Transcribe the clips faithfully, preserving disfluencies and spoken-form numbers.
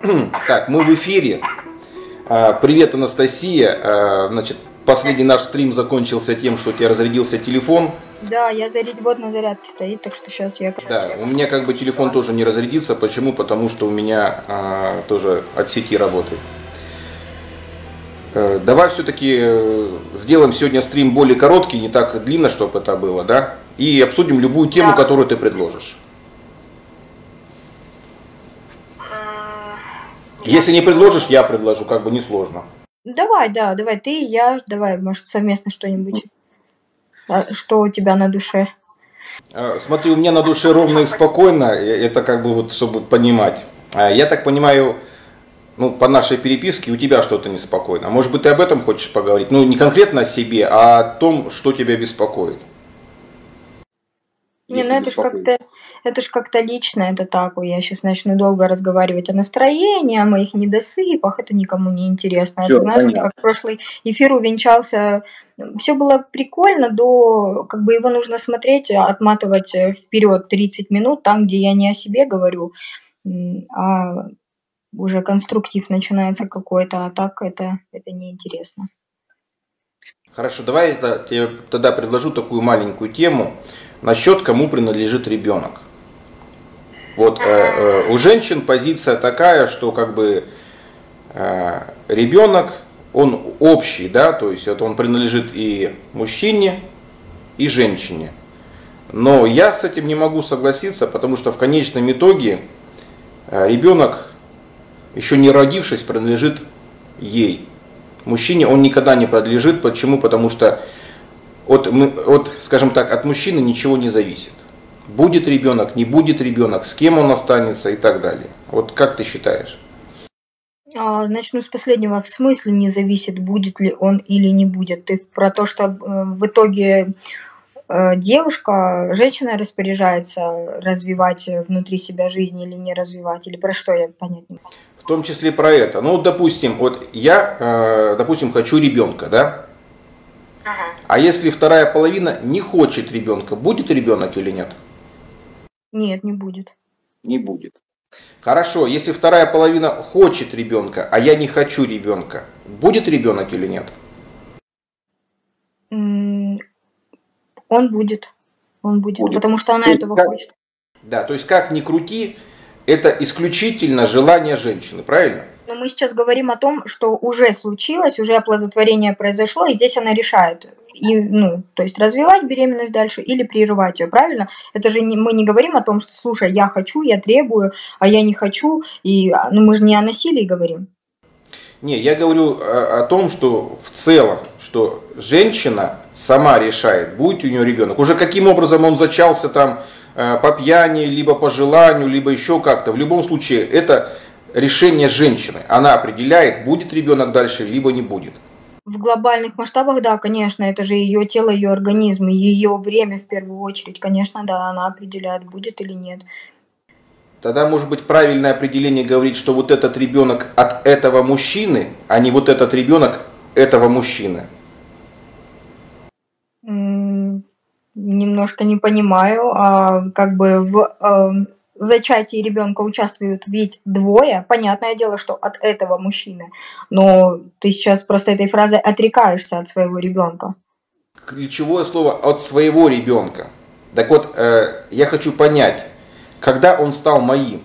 Так, мы в эфире. А, Привет, Анастасия. А, Значит, последний наш стрим закончился тем, что у тебя разрядился телефон. Да, я заряд... вот на зарядке стоит, так что сейчас я... Да, у меня как бы телефон тоже не разрядится. Почему? Потому что у меня а, тоже от сети работает. Э, Давай все-таки э, сделаем сегодня стрим более короткий, не так длинно, чтобы это было, да? И обсудим любую тему, Да. которую ты предложишь. Если не предложишь, я предложу, как бы несложно. Давай, да, давай, ты и я, давай, может, совместно что-нибудь. А, Что у тебя на душе? Э, Смотри, у меня на душе ровно и спокойно, э, это как бы вот, чтобы понимать. А Я так понимаю, ну, по нашей переписке у тебя что-то неспокойно. Может быть, ты об этом хочешь поговорить? Ну, не конкретно о себе, а о том, что тебя беспокоит. Не, Если ну это ж беспокоит. как-то, это ж как-то лично, это так, я сейчас начну долго разговаривать о настроении, о моих недосыпах, это никому не интересно. Все, Это, знаешь, вот понятно. как прошлый эфир увенчался, все было прикольно, до, как бы его нужно смотреть, отматывать вперед тридцать минут, там, где я не о себе говорю, м, а уже конструктив начинается какой-то, а так это, это неинтересно. Хорошо, давай я та- тебе тогда предложу такую маленькую тему насчет кому принадлежит ребенок. Вот э, э, у женщин позиция такая, что как бы э, ребенок, он общий, да, то есть это он принадлежит и мужчине, и женщине. Но я с этим не могу согласиться, потому что в конечном итоге э, ребенок, еще не родившись, принадлежит ей. Мужчине он никогда не принадлежит. Почему? Потому что от, мы- от, скажем так, от мужчины ничего не зависит. Будет ребенок, не будет ребенок, с кем он останется и так далее. Вот как ты считаешь? А, Начну с последнего. В смысле не зависит, будет ли он или не будет? Ты про то, что э, в итоге э, девушка, женщина распоряжается развивать э, внутри себя жизнь или не развивать? Или про что я понять не могу? В том числе про это. Ну, вот, допустим, вот я, э, допустим, хочу ребенка, да? А если вторая половина не хочет ребенка, будет ребенок или нет? Нет, не будет. Не будет. Хорошо, если вторая половина хочет ребенка, а я не хочу ребенка, будет ребенок или нет? М, Он будет. Он будет, Будет. потому что она То есть этого как- хочет. Да, то есть как ни крути, это исключительно желание женщины, правильно? Но мы сейчас говорим о том, что уже случилось, уже оплодотворение произошло, и здесь она решает, и, ну, то есть развивать беременность дальше или прерывать ее, правильно? Это же не, мы не говорим о том, что, слушай, я хочу, я требую, а я не хочу, и, а, ну, мы же не о насилии говорим. Не, я говорю о, о том, что в целом, что женщина сама решает, будет у нее ребенок. Уже каким образом он зачался там э, по пьяни, либо по желанию, либо еще как-то. В любом случае, это решение женщины. Она определяет, будет ребенок дальше, либо не будет. В глобальных масштабах, да, конечно, это же ее тело, ее организм, ее время в первую очередь, конечно, да, она определяет, будет или нет. Тогда может быть правильное определение говорить, что вот этот ребенок от этого мужчины, а не вот этот ребенок этого мужчины. М, Немножко не понимаю, а, как бы в эм, зачатии ребенка участвуют ведь двое. Понятное дело, что от этого мужчины, но ты сейчас просто этой фразой отрекаешься от своего ребенка. Ключевое слово от своего ребенка. Так вот, э, я хочу понять, когда он стал моим.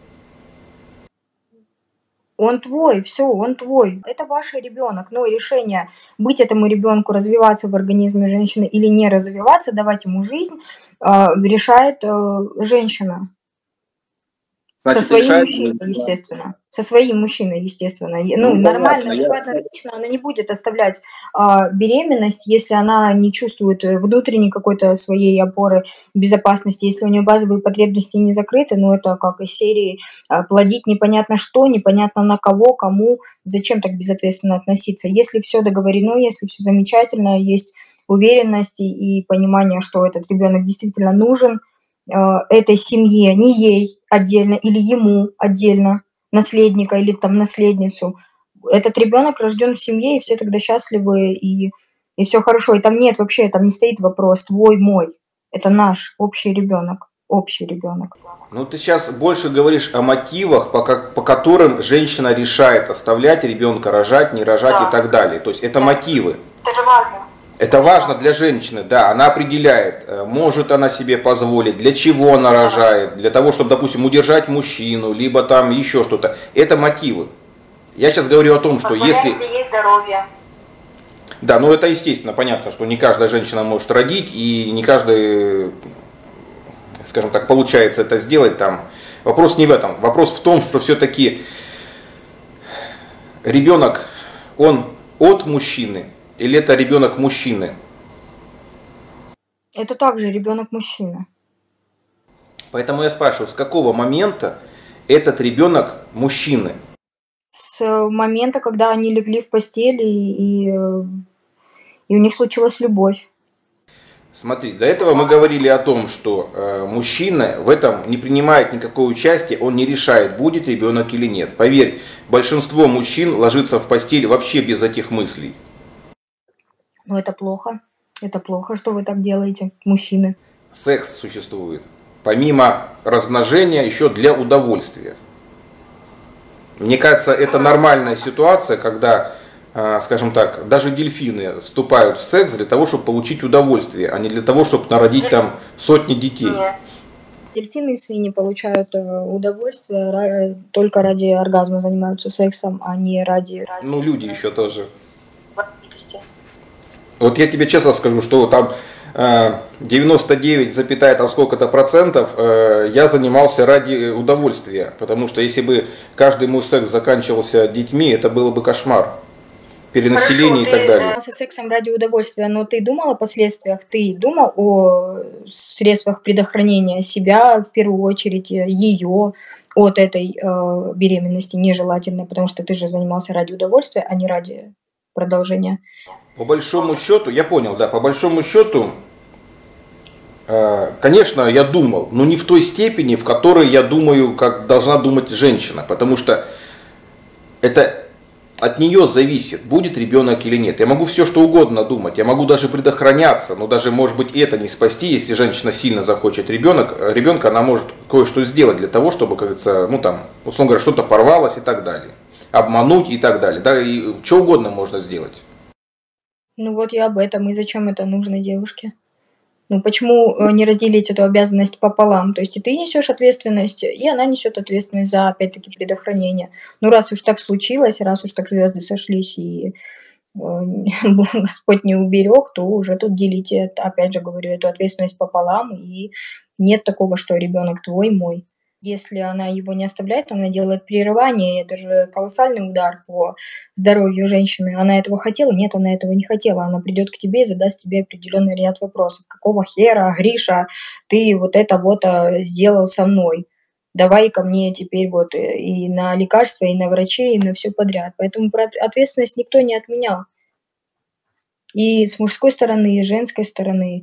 Он твой, все, он твой. Это ваш ребенок. Но решение быть этому ребенку, развиваться в организме женщины или не развиваться, давать ему жизнь, а, решает э, женщина. Со Значит, своим решает мужчиной, женщина. естественно. Со своим мужчиной, естественно. Е- Ну, Ну, нормально, понятно. Я, адекватная женщина, она не будет оставлять а, беременность, если она не чувствует э, внутренней какой-то своей опоры безопасности, если у нее базовые потребности не закрыты, ну, это как из серии а, плодить непонятно что, непонятно на кого, кому, зачем так безответственно относиться. Если все договорено, если все замечательно, есть уверенность и, и понимание, что этот ребенок действительно нужен, э, этой семье, не ей отдельно или ему отдельно, наследника или там наследницу. Этот ребенок рожден в семье, и все тогда счастливы, и, и все хорошо. И там нет вообще, там не стоит вопрос твой, мой. Это наш общий ребенок. общий ребенок. Ну, ты сейчас больше говоришь о мотивах, по, как, по которым женщина решает оставлять ребенка, рожать, не рожать да. и так далее. То есть это да. мотивы. Это же важно. Это важно для женщины, да, она определяет, может она себе позволить, для чего она рожает, для того, чтобы, допустим, удержать мужчину, либо там еще что-то. Это мотивы. Я сейчас говорю о том, что если... есть здоровье. Да, ну это естественно, понятно, что не каждая женщина может родить, и не каждый, скажем так, получается это сделать там. Вопрос не в этом, вопрос в том, что все-таки ребенок, он от мужчины, или это ребенок мужчины? Это также ребенок мужчины. Поэтому я спрашиваю, с какого момента этот ребенок мужчины? С момента, когда они легли в постели и, и у них случилась любовь. Смотри, до этого мы говорили о том, что э, мужчина в этом не принимает никакого участия, он не решает, будет ребенок или нет. Поверь, большинство мужчин ложится в постель вообще без этих мыслей. Ну это плохо. Это плохо, что вы так делаете, мужчины. Секс существует. Помимо размножения, еще для удовольствия. Мне кажется, это нормальная ситуация, когда, скажем так, даже дельфины вступают в секс для того, чтобы получить удовольствие, а не для того, чтобы народить там сотни детей. Дельфины и свиньи получают удовольствие только ради оргазма, занимаются сексом, а не ради... Ну, люди еще тоже. Вот я тебе честно скажу, что там девяносто девять, там сколько-то процентов я занимался ради удовольствия. Потому что если бы каждый мой секс заканчивался детьми, это было бы кошмар. Перенаселение. Хорошо, и так далее. Ты занимался сексом ради удовольствия, но ты думал о последствиях? Ты думал о средствах предохранения себя, в первую очередь ее, от этой э, беременности нежелательно, потому что ты же занимался ради удовольствия, а не ради продолжения. По большому счету, я понял, да, по большому счету, э, конечно, я думал, но не в той степени, в которой я думаю, как должна думать женщина, потому что это от нее зависит, будет ребенок или нет. Я могу все что угодно думать, я могу даже предохраняться, но даже, может быть, это не спасти, если женщина сильно захочет ребенок, ребенка, она может кое-что сделать для того, чтобы, как говорится, ну там, условно говоря, что-то порвалось и так далее, обмануть и так далее, да, и что угодно можно сделать. Ну вот я об этом. И зачем это нужно девушке? Ну почему не разделить эту обязанность пополам? То есть и ты несешь ответственность, и она несет ответственность за, опять-таки, предохранение. Ну раз уж так случилось, раз уж так звезды сошлись, и э, Господь не уберег, то уже тут делите, опять же говорю, эту ответственность пополам. И нет такого, что ребенок твой, мой. Если она его не оставляет, она делает прерывание, это же колоссальный удар по здоровью женщины. Она этого хотела? Нет, она этого не хотела. Она придет к тебе и задаст тебе определенный ряд вопросов. Какого хера, Гриша, ты вот это вот сделал со мной? Давай ко мне теперь вот и на лекарства, и на врачей, и на все подряд. Поэтому ответственность никто не отменял. И с мужской стороны, и с женской стороны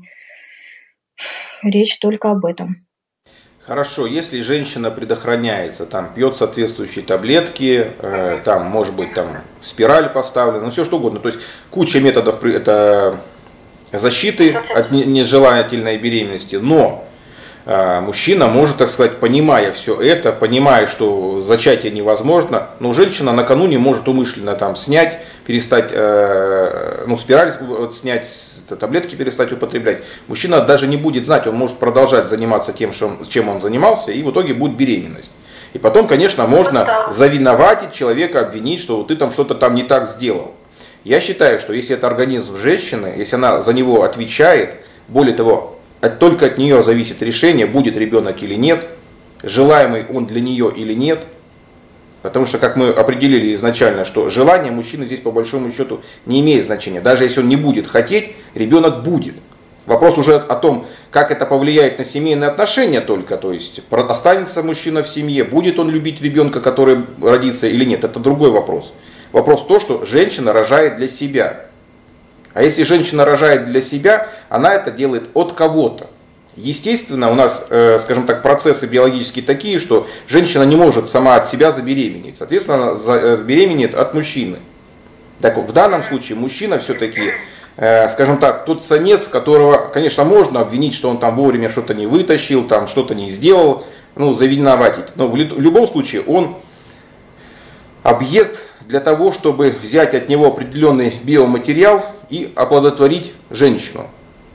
речь только об этом. Хорошо, если женщина предохраняется, там пьет соответствующие таблетки, э, там может быть там спираль поставлена, ну все что угодно, то есть куча методов это защиты от нежелательной беременности, но э, мужчина может, так сказать, понимая все это, понимая, что зачатие невозможно, но женщина накануне может умышленно там снять, перестать, э, ну спираль снять, таблетки перестать употреблять. Мужчина даже не будет знать, он может продолжать заниматься тем, чем он занимался, и в итоге будет беременность. И потом, конечно, можно завиноватить человека, обвинить, что ты там что-то там не так сделал. Я считаю, что если это организм женщины, если она за него отвечает, более того, только от нее зависит решение, будет ребенок или нет, желаемый он для нее или нет. Потому что, как мы определили изначально, что желание мужчины здесь по большому счету не имеет значения. Даже если он не будет хотеть, ребенок будет. Вопрос уже о том, как это повлияет на семейные отношения только. То есть останется мужчина в семье, будет он любить ребенка, который родится или нет. Это другой вопрос. Вопрос в том, что женщина рожает для себя. А если женщина рожает для себя, она это делает от кого-то. Естественно, у нас, э, скажем так, процессы биологические такие, что женщина не может сама от себя забеременеть. Соответственно, она беременеет от мужчины. Так, в данном случае мужчина все-таки э, скажем так, тот самец, которого, конечно, можно обвинить, что он там вовремя что-то не вытащил, там что-то не сделал, ну, завиноватить. Но в, в любом случае он объект для того, чтобы взять от него определенный биоматериал и оплодотворить женщину.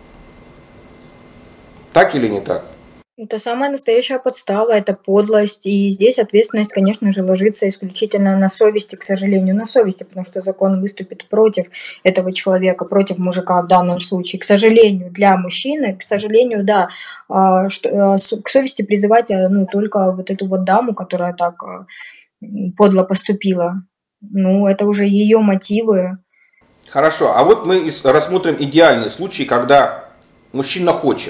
Так или не так? Это самая настоящая подстава, это подлость. И здесь ответственность, конечно же, ложится исключительно на совести, к сожалению, на совести, потому что закон выступит против этого человека, против мужика в данном случае. К сожалению, для мужчины, к сожалению, да, а, что, а, с- к совести призывать а, ну, только вот эту вот даму, которая так а, м, подло поступила. Ну, это уже ее мотивы. Хорошо, а вот мы ис- рассмотрим идеальный случай, когда мужчина хочет,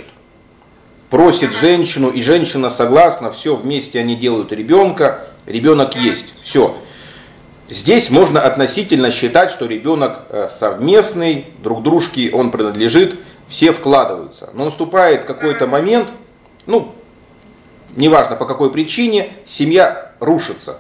просит женщину, и женщина согласна, все, вместе они делают ребенка, ребенок есть, все. Здесь можно относительно считать, что ребенок э, совместный, друг дружке он принадлежит, все вкладываются. Но наступает какой-то момент, ну, неважно по какой причине, семья рушится.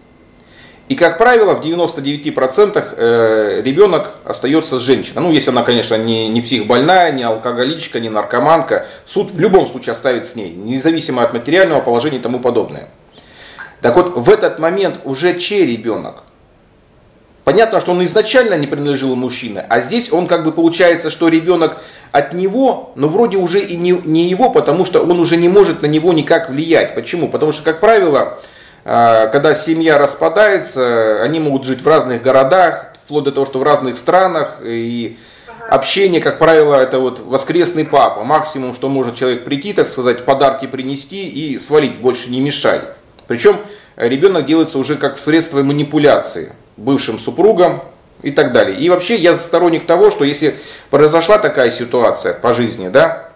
И, как правило, в девяноста девяти процентах э, ребенок остается с женщиной. Ну, если она, конечно, не, не психбольная, не алкоголичка, не наркоманка. Суд в любом случае оставит с ней, независимо от материального положения и тому подобное. Так вот, в этот момент уже чей ребенок? Понятно, что он изначально не принадлежал мужчине, а здесь он как бы получается, что ребенок от него, но вроде уже и не, не его, потому что он уже не может на него никак влиять. Почему? Потому что, как правило, когда семья распадается, они могут жить в разных городах, вплоть до того, что в разных странах, и общение, как правило, это вот воскресный папа. Максимум, что может человек прийти, так сказать, подарки принести и свалить, больше не мешай. Причем ребенок делается уже как средство манипуляции бывшим супругом и так далее. И вообще я сторонник того, что если произошла такая ситуация по жизни, да,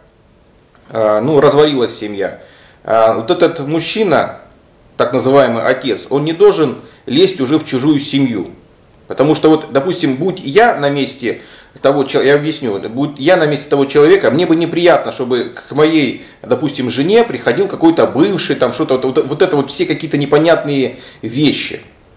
ну, развалилась семья, вот этот мужчина, так называемый отец, он не должен лезть уже в чужую семью. Потому что вот, допустим, будь я на месте того человека, я объясню, будь я на месте того человека, мне бы неприятно, чтобы к моей, допустим, жене приходил какой-то бывший, там что-то, вот, вот, вот это вот все какие-то непонятные вещи.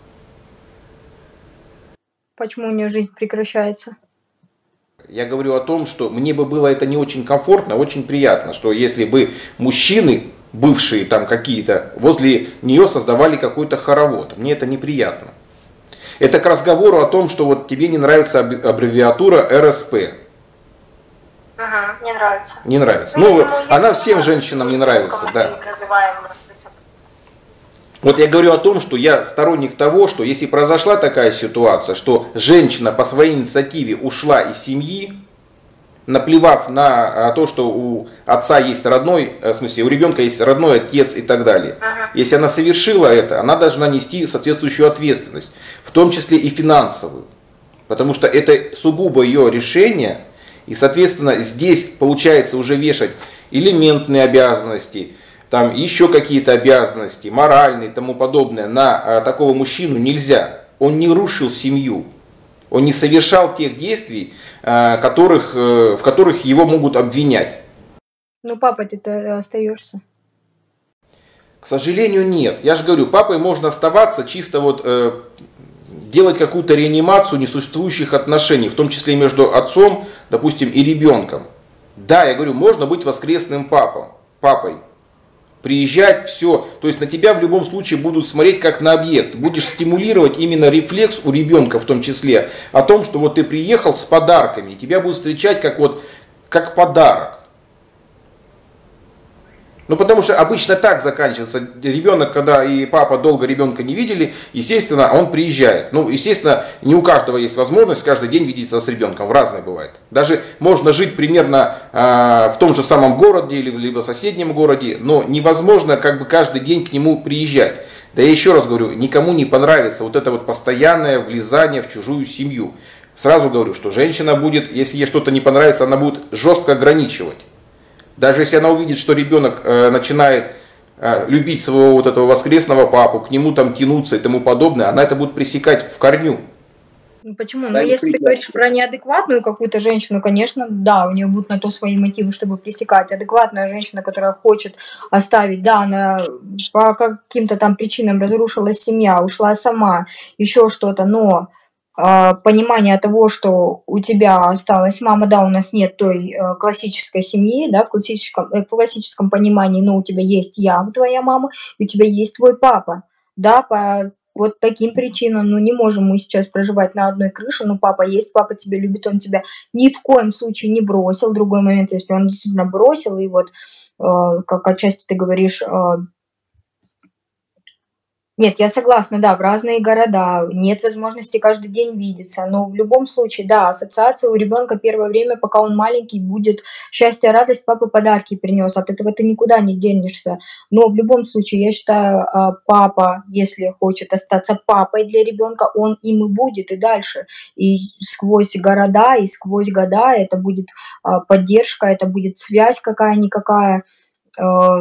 Почему у нее жизнь прекращается? Я говорю о том, что мне бы было это не очень комфортно, очень приятно, что если бы мужчины, бывшие там какие-то, возле нее создавали какой-то хоровод. Мне это неприятно. Это к разговору о том, что вот тебе не нравится аббревиатура эр эс пэ. Ага, не нравится. Не нравится. Ну, Ну, я думаю, она я всем не женщинам не знаю, нравится, мы да. называем, может быть. Вот я говорю о том, что я сторонник того, что если произошла такая ситуация, что женщина по своей инициативе ушла из семьи, наплевав на то, что у отца есть родной, в смысле, у ребенка есть родной отец и так далее. Ага. Если она совершила это, она должна нести соответствующую ответственность, в том числе и финансовую. Потому что это сугубо ее решение, и, соответственно, здесь получается уже вешать элементные обязанности, там еще какие-то обязанности, моральные и тому подобное, на а, такого мужчину нельзя. Он не рушил семью. Он не совершал тех действий, которых, в которых его могут обвинять. Ну, папа, ты-то остаешься. К сожалению, нет. Я же говорю, папой можно оставаться, чисто вот э, делать какую-то реанимацию несуществующих отношений, в том числе между отцом, допустим, и ребенком. Да, я говорю, можно быть воскресным папом, папой. Приезжать, все. То есть на тебя в любом случае будут смотреть как на объект. Будешь стимулировать именно рефлекс у ребенка в том числе. О том, что вот ты приехал с подарками. И тебя будут встречать как, вот, как подарок. Ну потому что обычно так заканчивается. Ребенок, когда и папа долго ребенка не видели, естественно, он приезжает. Ну, естественно, не у каждого есть возможность каждый день видеться с ребенком. Разное бывает. Даже можно жить примерно э, в том же самом городе или либо соседнем городе, но невозможно как бы каждый день к нему приезжать. Да я еще раз говорю, никому не понравится вот это вот постоянное влезание в чужую семью. Сразу говорю, что женщина будет, если ей что-то не понравится, она будет жестко ограничивать. Даже если она увидит, что ребенок э, начинает э, любить своего вот этого воскресного папу, к нему там тянуться и тому подобное, она это будет пресекать в корню. Ну, почему? Ну, если ты говоришь про неадекватную какую-то женщину, конечно, да, у нее будут на то свои мотивы, чтобы пресекать. Адекватная женщина, которая хочет оставить, да, она по каким-то там причинам разрушилась семья, ушла сама, еще что-то, но а, понимание того, что у тебя осталась мама, да, у нас нет той э, классической семьи, да, в классическом, э, в классическом понимании, но у тебя есть я, твоя мама, и у тебя есть твой папа, да, по вот таким причинам, ну, не можем мы сейчас проживать на одной крыше, ну, папа есть, папа тебя любит, он тебя ни в коем случае не бросил. Другой момент, если он действительно бросил, и вот, э, как отчасти ты говоришь, э, нет, я согласна, да, в разные города, нет возможности каждый день видеться, но в любом случае, да, ассоциация у ребенка первое время, пока он маленький, будет счастье, радость, папа подарки принес, от этого ты никуда не денешься. Но в любом случае, я считаю, а, папа, если хочет остаться папой для ребенка, он им и будет и дальше. И сквозь города, и сквозь года это будет а, поддержка, это будет связь какая-никакая. а,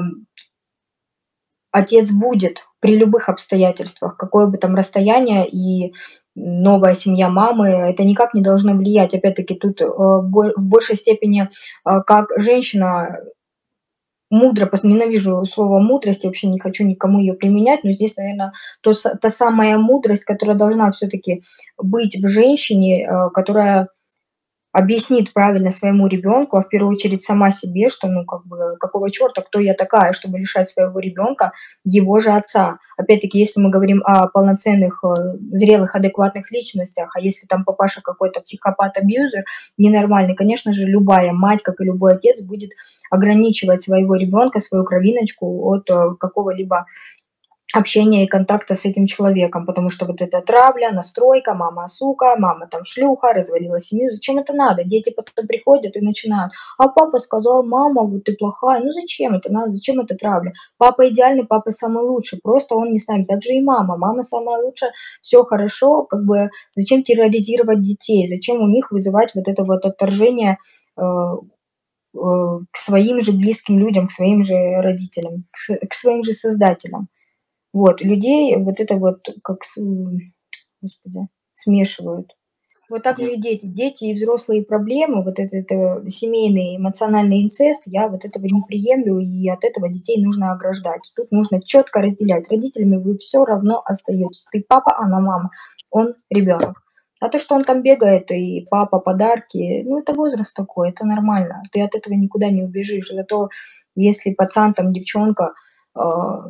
Отец будет при любых обстоятельствах, какое бы там расстояние и новая семья мамы, это никак не должно влиять. Опять-таки тут э, бо- в большей степени, э, как женщина мудро, пос- ненавижу слово мудрость, я вообще не хочу никому ее применять, но здесь, наверное, то, с- та самая мудрость, которая должна все-таки быть в женщине, э, которая объяснит правильно своему ребенку, а в первую очередь сама себе, что, ну, как бы, какого черта, кто я такая, чтобы лишать своего ребенка его же отца. Опять-таки, если мы говорим о полноценных, э, зрелых, адекватных личностях, а если там папаша какой-то психопат-абьюзер, ненормальный, конечно же, любая мать, как и любой отец, будет ограничивать своего ребенка, свою кровиночку от э, какого-либо общения и контакта с этим человеком, потому что вот эта травля, настройка, мама сука, мама там шлюха, развалила семью, зачем это надо? Дети потом приходят и начинают, а папа сказал, мама, вот ты плохая, ну зачем это надо, зачем это травля? Папа идеальный, папа самый лучший, просто он не с нами, так же и мама, мама самая лучшая, все хорошо, как бы зачем терроризировать детей, зачем у них вызывать вот это вот отторжение э, э, к своим же близким людям, к своим же родителям, к, с- к своим же создателям. Вот, людей вот это вот как с м, господи, смешивают. Вот так же Нет. и дети. Дети и взрослые проблемы, вот это это семейный эмоциональный инцест, я вот этого не приемлю, и от этого детей нужно ограждать. Тут нужно четко разделять. Родителями вы все равно остаетесь. Ты папа, она мама, он ребенок. А то, что он там бегает, и папа, подарки, ну, это возраст такой, это нормально. Ты от этого никуда не убежишь. Зато если пацан, там, девчонка, а,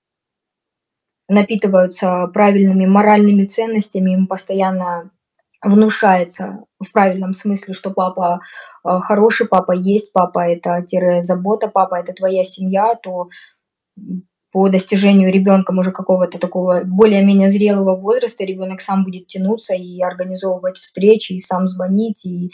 напитываются правильными моральными ценностями, им постоянно внушается в правильном смысле, что папа э, хороший, папа есть, папа это тире забота, папа это твоя семья, то м, по достижению ребенком уже какого-то такого более-менее зрелого возраста ребенок сам будет тянуться и организовывать встречи, и сам звонить, и,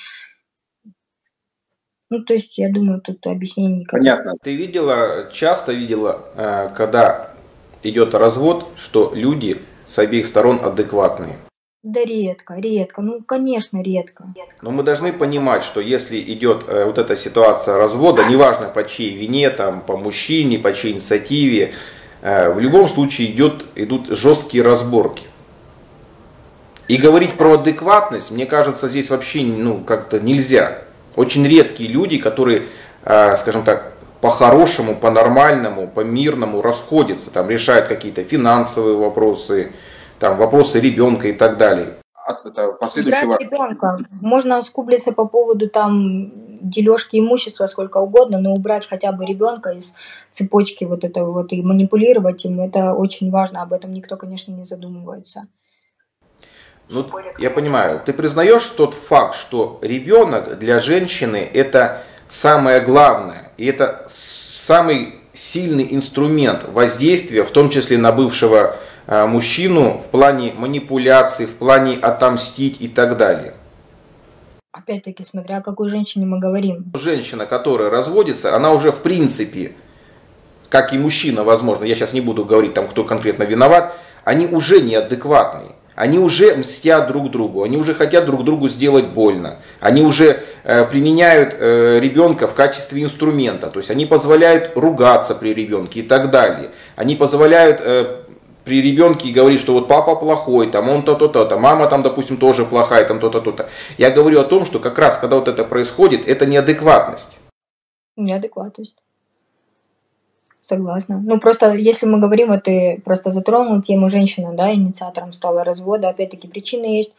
ну, то есть, я думаю, тут объяснений никаких. Понятно. Ты видела, часто видела, э, когда идет развод, что люди с обеих сторон адекватные. Да редко, редко, ну, конечно, редко. Но мы должны понимать, что если идет э, вот эта ситуация развода, неважно по чьей вине, там, по мужчине, по чьей инициативе, э, в любом случае идет, идут жесткие разборки. И говорить про адекватность, мне кажется, здесь вообще ну, как-то нельзя. Очень редкие люди, которые, э, скажем так, по-хорошему, по-нормальному, по-мирному расходятся, там, решают какие-то финансовые вопросы, там, вопросы ребенка и так далее. От- Это последующего... Убрать ребенка. Можно скублиться по поводу там дележки имущества сколько угодно, но убрать хотя бы ребенка из цепочки вот этого вот и манипулировать им, это очень важно. Об этом никто, конечно, не задумывается. Ну, я понимаю, ты признаешь тот факт, что ребенок для женщины это самое главное, и это самый сильный инструмент воздействия, в том числе на бывшего э, мужчину, в плане манипуляций, в плане отомстить и так далее. Опять-таки, смотря о какой женщине мы говорим. Женщина, которая разводится, она уже в принципе, как и мужчина, возможно, я сейчас не буду говорить, там, кто конкретно виноват, они уже неадекватные. Они уже мстят друг другу, они уже хотят друг другу сделать больно, они уже э, применяют э, ребенка в качестве инструмента, то есть они позволяют ругаться при ребенке и так далее. Они позволяют э, при ребенке говорить, что вот папа плохой, там он то-то, то-то, мама там, допустим, тоже плохая, там то-то, то-то. Я говорю о том, что как раз когда вот это происходит, это неадекватность. Неадекватность. Согласна. Ну, просто если мы говорим, вот ты просто затронул тему женщины, да, инициатором стала развода, опять-таки причины есть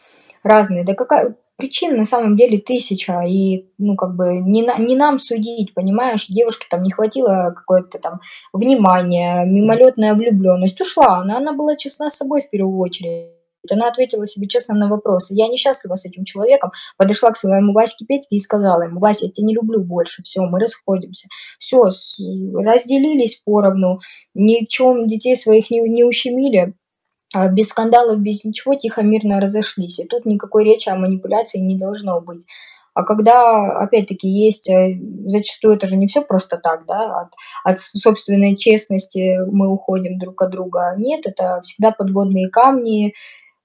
разные. Да какая причин на самом деле тысяча, и, ну, как бы не, на, не нам судить, понимаешь, девушке там не хватило какое-то там внимания, мимолетная влюбленность, ушла, она, она была честна с собой в первую очередь. Она ответила себе честно на вопросы. Я несчастлива с этим человеком. Подошла к своему Ваське Петьке и сказала ему: Вася, я тебя не люблю больше. Все, мы расходимся. Все, разделились поровну. Ни в чем детей своих не, не ущемили. Без скандалов, без ничего, тихо, мирно разошлись. И тут никакой речи о манипуляции не должно быть. А когда, опять-таки, есть, зачастую это же не все просто так, да, от, от собственной честности мы уходим друг от друга. Нет, это всегда подводные камни,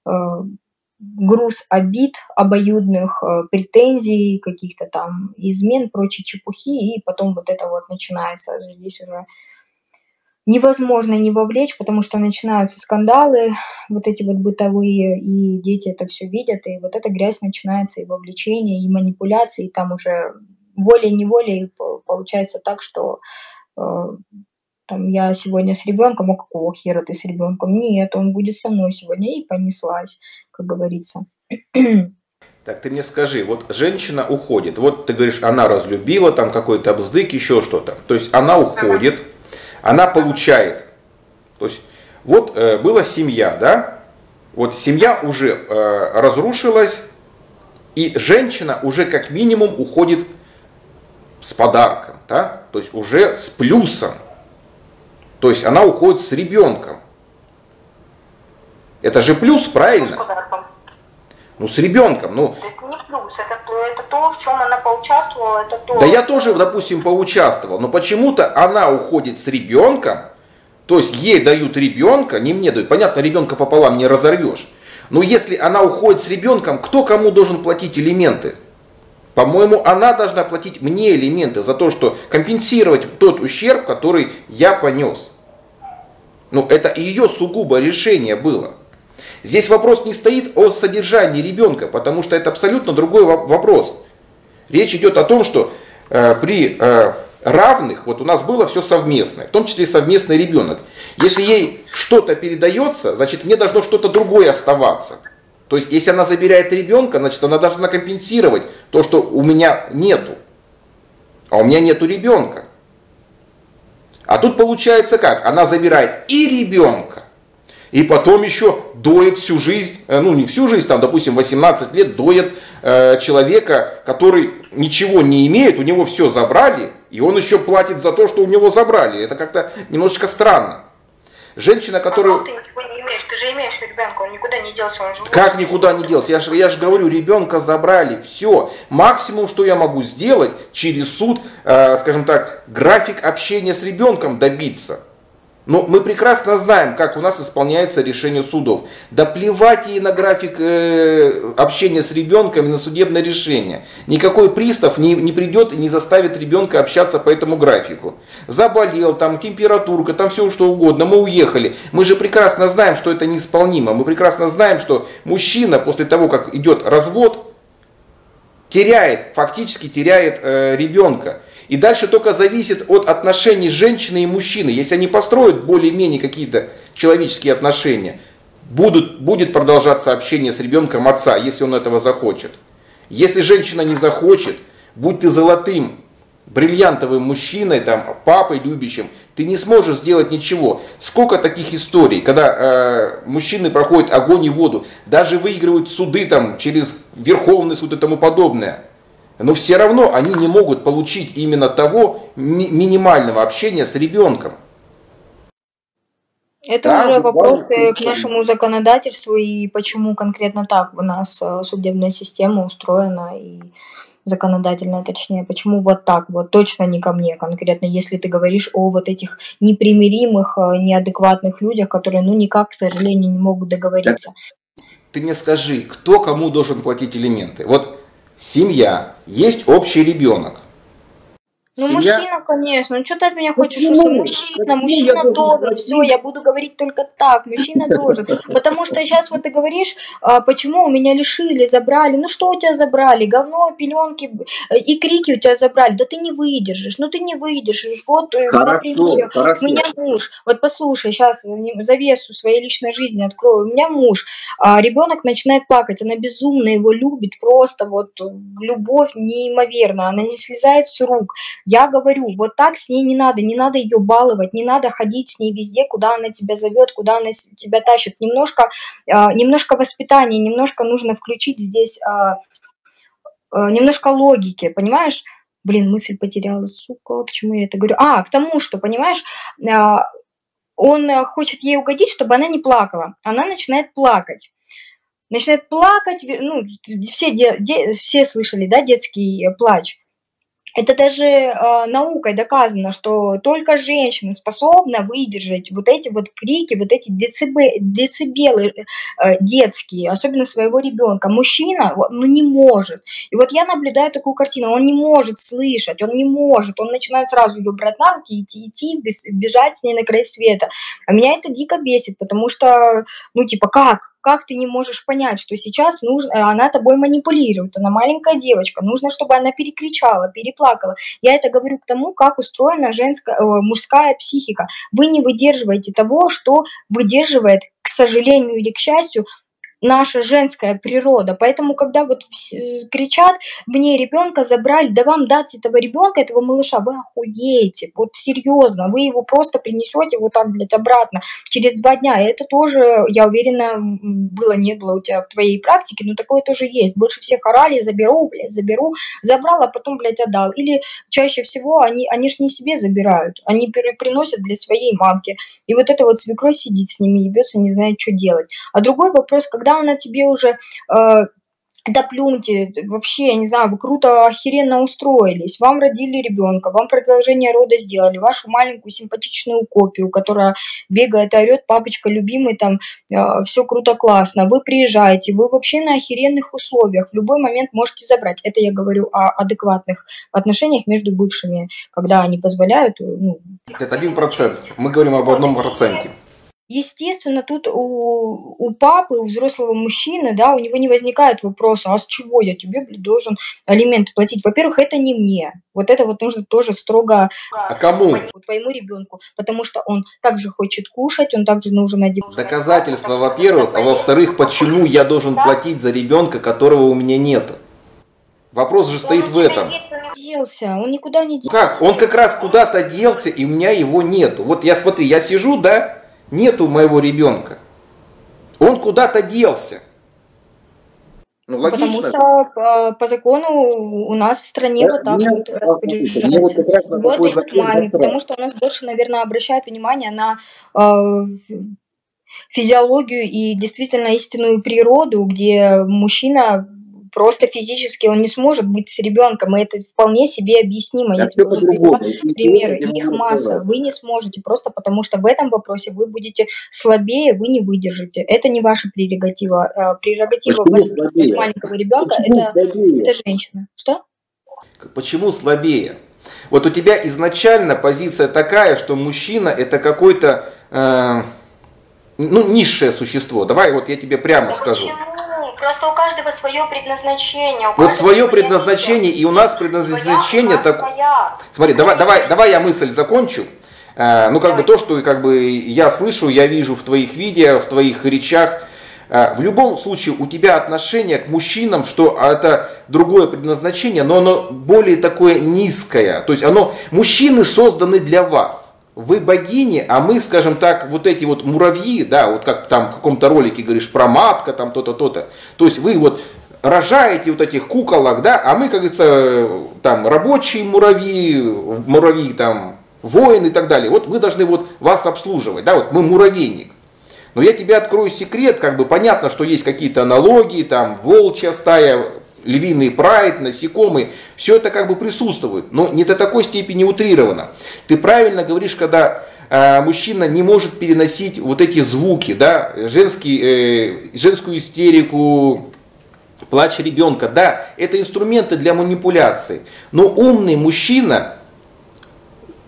груз обид обоюдных, претензий, каких-то там измен, прочей чепухи, и потом вот это вот начинается. Здесь уже невозможно не вовлечь, потому что начинаются скандалы, вот эти вот бытовые, и дети это все видят, и вот эта грязь начинается, и вовлечение, и манипуляции, и там уже волей-неволей получается так, что там, я сегодня с ребенком, а какого хера ты с ребенком? Нет, он будет со мной сегодня, и понеслась, как говорится. Так, ты мне скажи, вот женщина уходит, вот ты говоришь, она разлюбила, там какой-то бздык, еще что-то. То есть она уходит, она получает. То есть вот э, была семья, да? Вот семья уже э, разрушилась, и женщина уже как минимум уходит с подарком, да? То есть уже с плюсом. То есть она уходит с ребенком. Это же плюс, правильно? С подарком. Ну, с ребенком. Ну, это не плюс, это, это то, в чем она поучаствовала, это то. Да я тоже, допустим, поучаствовал, но почему-то она уходит с ребенком, то есть ей дают ребенка, не мне дают, понятно, ребенка пополам не разорвешь. Но если она уходит с ребенком, кто кому должен платить элементы? По-моему, она должна платить мне элементы за то, что компенсировать тот ущерб, который я понес. Ну, это ее сугубо решение было. Здесь вопрос не стоит о содержании ребенка, потому что это абсолютно другой вопрос. Речь идет о том, что э, при э, равных, вот у нас было все совместное, в том числе и совместный ребенок. Если ей что-то передается, значит мне должно что-то другое оставаться. То есть, если она забирает ребенка, значит она должна компенсировать то, что у меня нету. А у меня нету ребенка. А тут получается как? Она забирает и ребенка, и потом еще доит всю жизнь, ну не всю жизнь, там, допустим, восемнадцать лет доит э, человека, который ничего не имеет, у него все забрали, и он еще платит за то, что у него забрали. Это как-то немножечко странно. Женщина, которая... А ты ничего не имеешь, ты же имеешь ребенка, он никуда не делся, он же... Как никуда не делся? Я же, я же говорю, ребенка забрали, все. Максимум, что я могу сделать, через суд, э, скажем так, график общения с ребенком добиться. Но мы прекрасно знаем, как у нас исполняется решение судов. Да плевать ей на график э, общения с ребенком и на судебное решение. Никакой пристав не, не придет и не заставит ребенка общаться по этому графику. Заболел, там температурка, там все что угодно, мы уехали. Мы же прекрасно знаем, что это неисполнимо. Мы прекрасно знаем, что мужчина после того, как идет развод, теряет, фактически теряет э, ребенка. И дальше только зависит от отношений женщины и мужчины. Если они построят более-менее какие-то человеческие отношения, будут, будет продолжаться общение с ребенком отца, если он этого захочет. Если женщина не захочет, будь ты золотым, бриллиантовым мужчиной, там, папой любящим, ты не сможешь сделать ничего. Сколько таких историй, когда э, мужчины проходят огонь и воду, даже выигрывают суды там, через Верховный суд и тому подобное. Но все равно они не могут получить именно того ми- минимального общения с ребенком. Это Да, уже буквально вопросы к совершенно. нашему законодательству и почему конкретно так у нас э, судебная система устроена и законодательная, точнее, почему вот так вот, точно не ко мне конкретно, если ты говоришь о вот этих непримиримых, э, неадекватных людях, которые, ну, никак, к сожалению, не могут договориться. Ты мне скажи, кто кому должен платить элементы? Вот семья, есть общий ребенок. Ну, Семья? мужчина, конечно. Ну, что ты от меня хочешь Почему? услышать? Мужчина, Почему я мужчина должен должен. платить? Все, я буду говорить только так. Мужчина должен. Потому что сейчас вот ты говоришь, а, почему у меня лишили, забрали. Ну, что у тебя забрали? Говно, пеленки э, и крики у тебя забрали. Да ты не выдержишь. Ну, ты не выдержишь. Вот э, на Хорошо, примере. У хорошо. меня муж. Вот послушай, сейчас завесу своей личной жизни открою. У меня муж. А, ребенок начинает плакать. Она безумно его любит. Просто вот э, любовь неимоверная. Она не слезает с рук. Я говорю, вот так с ней не надо, не надо ее баловать, не надо ходить с ней везде, куда она тебя зовет, куда она с- тебя тащит. Немножко, а, немножко воспитания, немножко нужно включить здесь, а, а, немножко логики, понимаешь? Блин, мысль потеряла, сука, почему я это говорю? А, к тому, что, понимаешь, а, он а, хочет ей угодить, чтобы она не плакала. Она начинает плакать. Начинает плакать, ве- ну, все, де- де- все слышали, да, детский э, плач. Это даже э, наукой доказано, что только женщина способна выдержать вот эти вот крики, вот эти децибе- децибелы э, детские, особенно своего ребенка. Мужчина, вот, ну, не может. И вот я наблюдаю такую картину, он не может слышать, он не может, он начинает сразу ее брать на руки, идти, идти, бес- бежать с ней на край света. А меня это дико бесит, потому что, ну, типа, как? Как ты не можешь понять, что сейчас нужно, э, она тобой манипулирует, она маленькая девочка, нужно, чтобы она перекричала, переплакала. Я это говорю к тому, как устроена женская, э, мужская психика. Вы не выдерживаете того, что выдерживает, к сожалению или к счастью, наша женская природа. Поэтому, когда вот вс- кричат, мне ребенка забрали, да вам дать этого ребенка, этого малыша, вы охуеете, вот серьезно, вы его просто принесете вот так, блядь, обратно через два дня. И это тоже, я уверена, м, было, не было у тебя в твоей практике, но такое тоже есть. Больше всех орали, заберу, блядь, заберу, забрал, а потом, блядь, отдал. Или чаще всего они, они ж не себе забирают, они пере- приносят для своей мамки. И вот эта вот свекровь сидит с ними, ебется, не знает, что делать. А другой вопрос, когда она тебе уже, э, да плюньте, вообще, я не знаю, вы круто, охеренно устроились, вам родили ребенка, вам продолжение рода сделали, вашу маленькую симпатичную копию, которая бегает и орет, папочка любимый, там, все круто, классно, вы приезжаете, вы вообще на охеренных условиях, в любой момент можете забрать. Это я говорю о адекватных отношениях между бывшими, когда они позволяют, ну, Это один процент. Мы говорим об одном проценте. естественно, тут у, у папы, у взрослого мужчины, да, у него не возникает вопроса, а с чего я тебе, блядь, должен алименты платить? Во-первых, это не мне. Вот это вот нужно тоже строго А кому? твоему ребенку, потому что он также хочет кушать, он также нужен одеваться. Доказательства, во-первых, а во-вторых, почему я должен платить за ребенка, которого у меня нет? Вопрос же стоит в этом. Делся, он никуда не Ну делся. как? Он как раз куда-то делся, и у меня его нету. Вот я смотри, я сижу, да, нету моего ребенка. Он куда-то делся. Ну логично. Потому что по, по закону у нас в стране Да, вот так мне- вот а, слушайте, мне вот распоряжаются. как раз на Вот такой дают закон маме, насрать. потому что у нас больше, наверное, обращают внимание на э, физиологию и действительно истинную природу, где мужчина просто физически он не сможет быть с ребенком, и это вполне себе объяснимо. Да Я все тебе уже привела по-другому. И примеры, сегодня их я могу масса. сказать. Вы не сможете, просто потому что в этом вопросе вы будете слабее, вы не выдержите. Это не ваша прерогатива. А Прерогатива Почему воспитывать слабее? маленького ребенка Почему это, слабее? это женщина. Что? Почему слабее? Вот у тебя изначально позиция такая, что мужчина это какой-то э, ну, низшее существо. Давай вот я тебе прямо Да скажу. почему? Просто у каждого свое предназначение. У Вот каждого свое своя предназначение, миссия. и у нас Своя, предназначение у нас так. своя. Смотри, давай, Никто не давай, может- давай я мысль закончу. Э, Ну, как бы то, что как бы я слышу, я вижу в твоих видео, в твоих речах. Э, В любом случае у тебя отношение к мужчинам, что это другое предназначение, но оно более такое низкое. То есть оно, мужчины созданы для вас. Вы богини, а мы, скажем так, вот эти вот муравьи, да, вот как там в каком-то ролике говоришь про матка, там то-то, то-то. То есть вы вот рожаете вот этих куколок, да, а мы, как говорится, там рабочие муравьи, муравьи там воин и так далее. Вот мы должны вот вас обслуживать, да, вот мы муравейник. Но я тебе открою секрет, как бы понятно, что есть какие-то аналогии, там волчья стая, львиный прайд, насекомые, все это как бы присутствует, но не до такой степени утрировано. Ты правильно говоришь, когда э, мужчина не может переносить вот эти звуки, да, женский, э, женскую истерику, плач ребенка, да, это инструменты для манипуляции. Но умный мужчина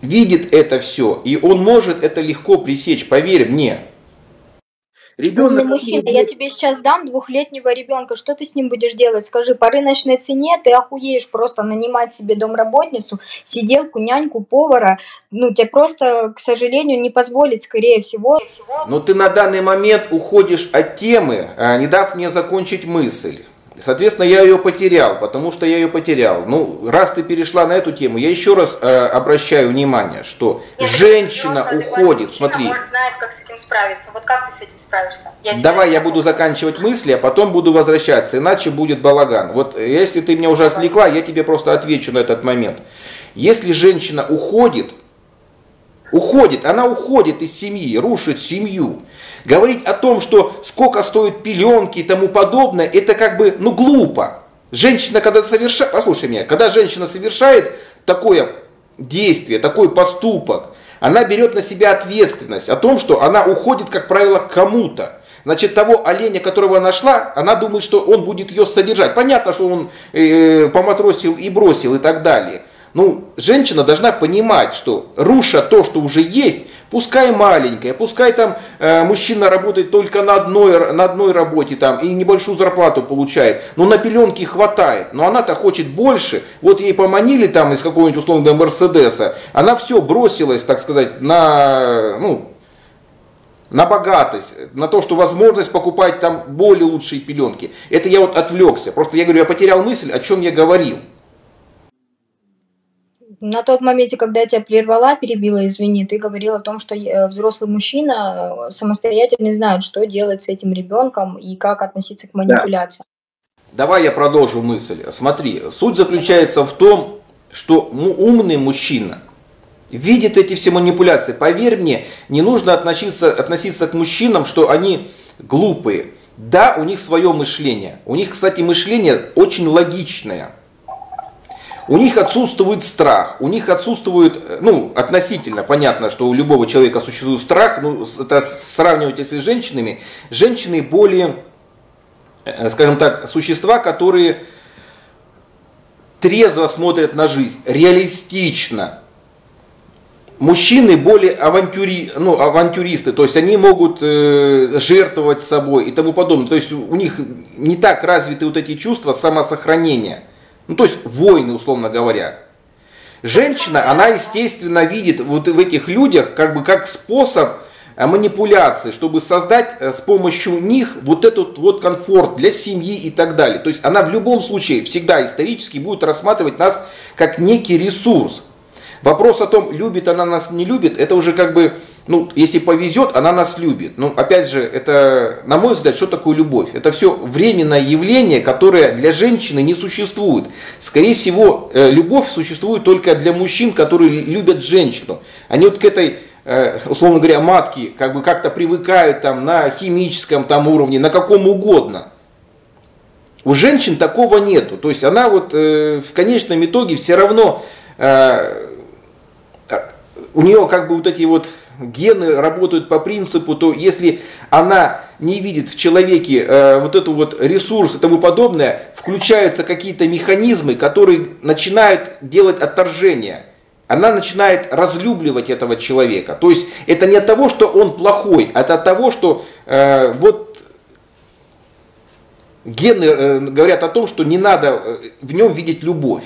видит это все, и он может это легко пресечь, поверь мне. Умный мужчина, я тебе сейчас дам двухлетнего ребенка, что ты с ним будешь делать? Скажи, по рыночной цене ты охуеешь просто нанимать себе домработницу, сиделку, няньку, повара. Ну, тебе просто, к сожалению, не позволит, скорее всего. Но ты на данный момент уходишь от темы, не дав мне закончить мысль. Соответственно, я ее потерял, потому что я ее потерял. Ну, раз ты перешла на эту тему, я еще раз э, обращаю внимание, что Нет, женщина уходит, смотри. Может, знает, как с этим справиться. Вот как ты с этим справишься? Я Давай я буду заканчивать мысли, а потом буду возвращаться, иначе будет балаган. Вот если ты меня уже отвлекла, я тебе просто отвечу на этот момент. Если женщина уходит, уходит, она уходит из семьи, рушит семью. Говорить о том, что сколько стоят пеленки и тому подобное, это как бы, ну, глупо. Женщина, когда совершает, послушай меня, когда женщина совершает такое действие, такой поступок, она берет на себя ответственность о том, что она уходит, как правило, к кому-то. Значит, того оленя, которого она нашла, она думает, что он будет ее содержать. Понятно, что он э, поматросил и бросил и так далее. Ну, женщина должна понимать, что руша то, что уже есть, пускай маленькая, пускай там э, мужчина работает только на одной, на одной работе там, и небольшую зарплату получает, но на пеленки хватает, но она-то хочет больше, вот ей поманили там из какого-нибудь условного Мерседеса, она все бросилась, так сказать, на, ну, на богатость, на то, что возможность покупать там более лучшие пеленки. Это я вот отвлекся, просто я говорю, я потерял мысль, о чем я говорил. На тот моменте, когда я тебя прервала, перебила, извини, ты говорил о том, что взрослый мужчина самостоятельно знает, что делать с этим ребенком и как относиться к манипуляциям. Да. Давай я продолжу мысль. Смотри, суть заключается в том, что умный мужчина видит эти все манипуляции. Поверь мне, не нужно относиться, относиться к мужчинам, что они глупые. Да, у них свое мышление. У них, кстати, мышление очень логичное. У них отсутствует страх, у них отсутствует, ну, относительно, понятно, что у любого человека существует страх, ну, это сравнивать если с женщинами, женщины более, скажем так, существа, которые трезво смотрят на жизнь, реалистично. Мужчины более авантюри, ну, авантюристы, то есть они могут э, жертвовать собой и тому подобное, то есть у них не так развиты вот эти чувства самосохранения. Ну, то есть войны, условно говоря. Женщина, она, естественно, видит вот в этих людях как бы как способ манипуляции, чтобы создать с помощью них вот этот вот комфорт для семьи и так далее. То есть она в любом случае всегда исторически будет рассматривать нас как некий ресурс. Вопрос о том, любит она нас, не любит, это уже как бы, ну, если повезет, она нас любит. Но опять же, это, на мой взгляд, что такое любовь? Это все временное явление, которое для женщины не существует. Скорее всего, любовь существует только для мужчин, которые любят женщину. Они вот к этой, условно говоря, матке как бы как-то привыкают там на химическом там уровне, на каком угодно. У женщин такого нету. То есть она вот в конечном итоге все равно... У нее как бы вот эти вот гены работают по принципу, то если она не видит в человеке э, вот эту вот ресурс и тому подобное, включаются какие-то механизмы, которые начинают делать отторжение. Она начинает разлюбливать этого человека. То есть это не от того, что он плохой, а это от того, что э, вот гены э, говорят о том, что не надо в нем видеть любовь.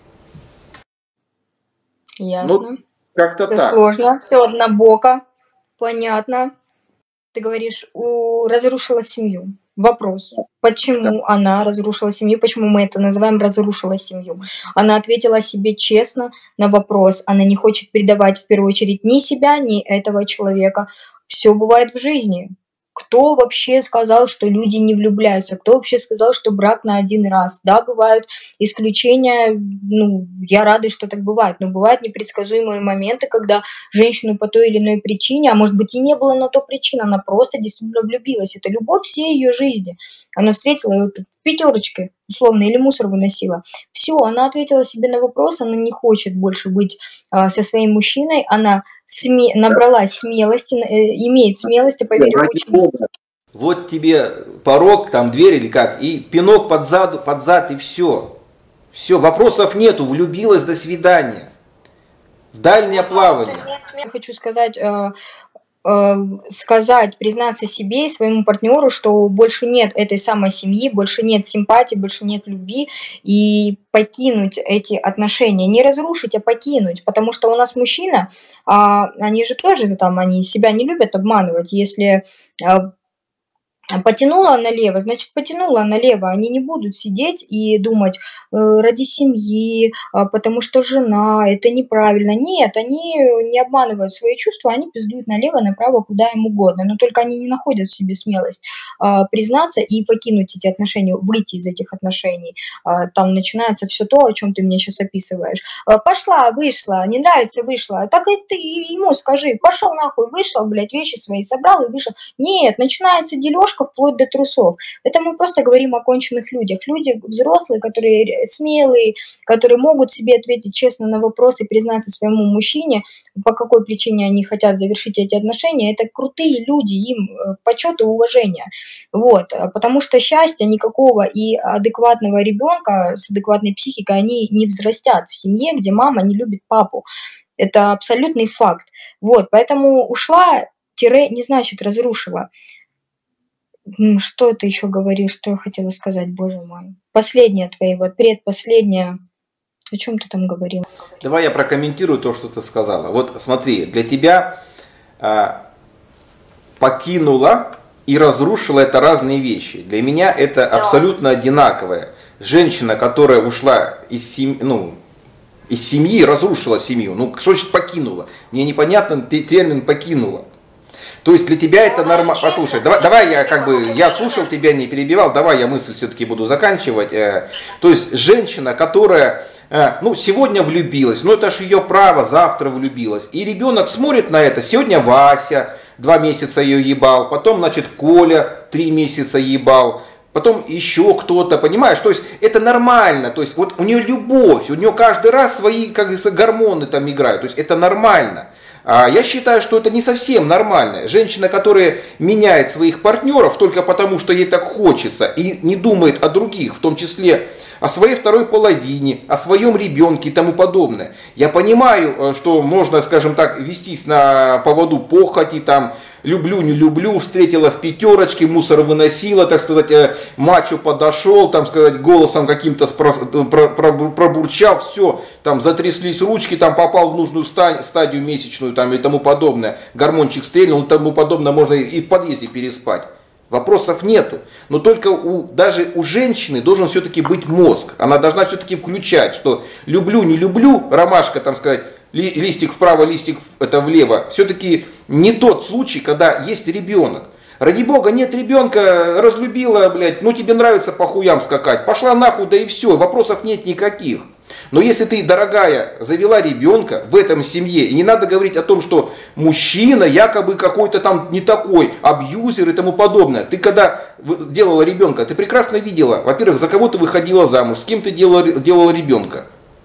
Ясно. Ну, как-то это так. Сложно, все однобоко, понятно. Ты говоришь, у... разрушила семью. Вопрос, почему да. она разрушила семью, почему мы это называем разрушила семью? Она ответила себе честно на вопрос, она не хочет предавать в первую очередь ни себя, ни этого человека. Все бывает в жизни. Кто вообще сказал, что люди не влюбляются? Кто вообще сказал, что брак на один раз? Да, бывают исключения, ну, я рада, что так бывает, но бывают непредсказуемые моменты, когда женщину по той или иной причине, а может быть и не было на то причин, она просто действительно влюбилась. Это любовь всей ее жизни. Она встретила ее в пятерочке, условно, или мусор выносила. Все, она ответила себе на вопрос, она не хочет больше быть а, со своим мужчиной, она сме набралась смелости, э, имеет смелость, а поверь, очень... Вот тебе порог, там дверь или как, и пинок под зад, под зад и все. Все, вопросов нету, влюбилась, до свидания. В дальнее плавание. Я хочу сказать, э, э, сказать, признаться себе и своему партнеру, что больше нет этой самой семьи, больше нет симпатии, больше нет любви, и покинуть эти отношения. Не разрушить, а покинуть. Потому что у нас мужчина, а, они же тоже там, они себя не любят обманывать. Если а, потянула налево, значит, потянула налево. Они не будут сидеть и думать э, ради семьи, а, потому что жена, это неправильно. Нет, они не обманывают свои чувства, они пиздуют налево, направо, куда им угодно. Но только они не находят в себе смелость а, признаться и покинуть эти отношения, выйти из этих отношений. А, там начинается все то, о чем ты мне сейчас описываешь. А, пошла, вышла, не нравится, вышла. Так и ты ему скажи, пошел нахуй, вышел, блядь, вещи свои собрал и вышел. Нет, начинается дележка вплоть до трусов. Это мы просто говорим о конченых людях. Люди взрослые, которые смелые, которые могут себе ответить честно на вопросы, признаться своему мужчине, по какой причине они хотят завершить эти отношения. Это крутые люди, им почет и уважение. Вот. Потому что счастья никакого и адекватного ребенка с адекватной психикой они не взрастят в семье, где мама не любит папу. Это абсолютный факт. Вот. Поэтому ушла, тире не значит разрушила. Что ты еще говорил, что я хотела сказать, боже мой? Последняя твоя, вот предпоследняя. О чем ты там говорил? Давай я прокомментирую то, что ты сказала. Вот смотри, для тебя э, покинула и разрушила это разные вещи. Для меня это абсолютно одинаковое. Женщина, которая ушла из семьи, ну, из семьи, разрушила семью. Ну, что значит покинула? Мне непонятно термин покинула. То есть для тебя это нормально. Послушай, давай, давай я как бы, я слушал тебя, не перебивал, давай я мысль все-таки буду заканчивать. То есть женщина, которая, ну, сегодня влюбилась, ну это же ее право, завтра влюбилась. И ребенок смотрит на это, сегодня Вася два месяца ее ебал, потом, значит, Коля три месяца ебал. Потом еще кто-то, понимаешь, то есть это нормально, то есть вот у нее любовь, у нее каждый раз свои, как говорится, гормоны там играют, то есть это нормально. А я считаю, что это не совсем нормально. Женщина, которая меняет своих партнеров только потому, что ей так хочется, и не думает о других, в том числе о своей второй половине, о своем ребенке и тому подобное. Я понимаю, что можно, скажем так, вестись на поводу похоти, там, люблю, не люблю, встретила в пятерочке, мусор выносила, так сказать, мачо подошел, там, сказать, голосом каким-то пробурчал, все, там, затряслись ручки, там, попал в нужную стадию месячную, там, и тому подобное, гормончик стрельнул и тому подобное, можно и в подъезде переспать. Вопросов нету. Но только у, даже у женщины должен все-таки быть мозг. Она должна все-таки включать, что люблю, не люблю, ромашка, там сказать, ли, листик вправо, листик это влево. Все-таки не тот случай, когда есть ребенок. Ради бога, нет ребенка, разлюбила, блядь, ну тебе нравится по хуям скакать. Пошла нахуй, да и все, вопросов нет никаких. Но если ты, дорогая, завела ребенка в этом семье, и не надо говорить о том, что мужчина якобы какой-то там не такой, абьюзер и тому подобное. Ты когда делала ребенка, ты прекрасно видела, во-первых, за кого ты выходила замуж, с кем ты делала, делала ребенка.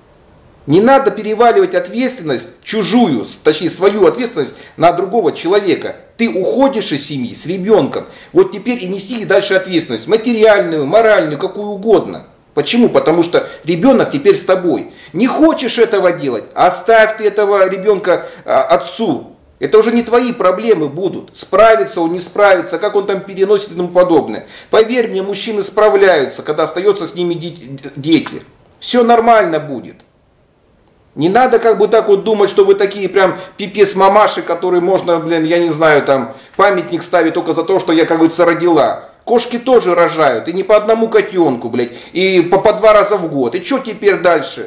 Не надо переваливать ответственность чужую, точнее свою ответственность на другого человека. Ты уходишь из семьи с ребенком, вот теперь и неси дальше ответственность, материальную, моральную, какую угодно. Почему? Потому что ребенок теперь с тобой. Не хочешь этого делать, оставь ты этого ребенка отцу. Это уже не твои проблемы будут. Справится он, не справится, как он там переносит и тому подобное. Поверь мне, мужчины справляются, когда остаются с ними дети. Все нормально будет. Не надо как бы так вот думать, что вы такие прям пипец мамаши, которые можно, блин, я не знаю, там памятник ставить только за то, что я, как говорится, родила. Кошки тоже рожают, и не по одному котенку, блядь, и по, по два раза в год. И что теперь дальше?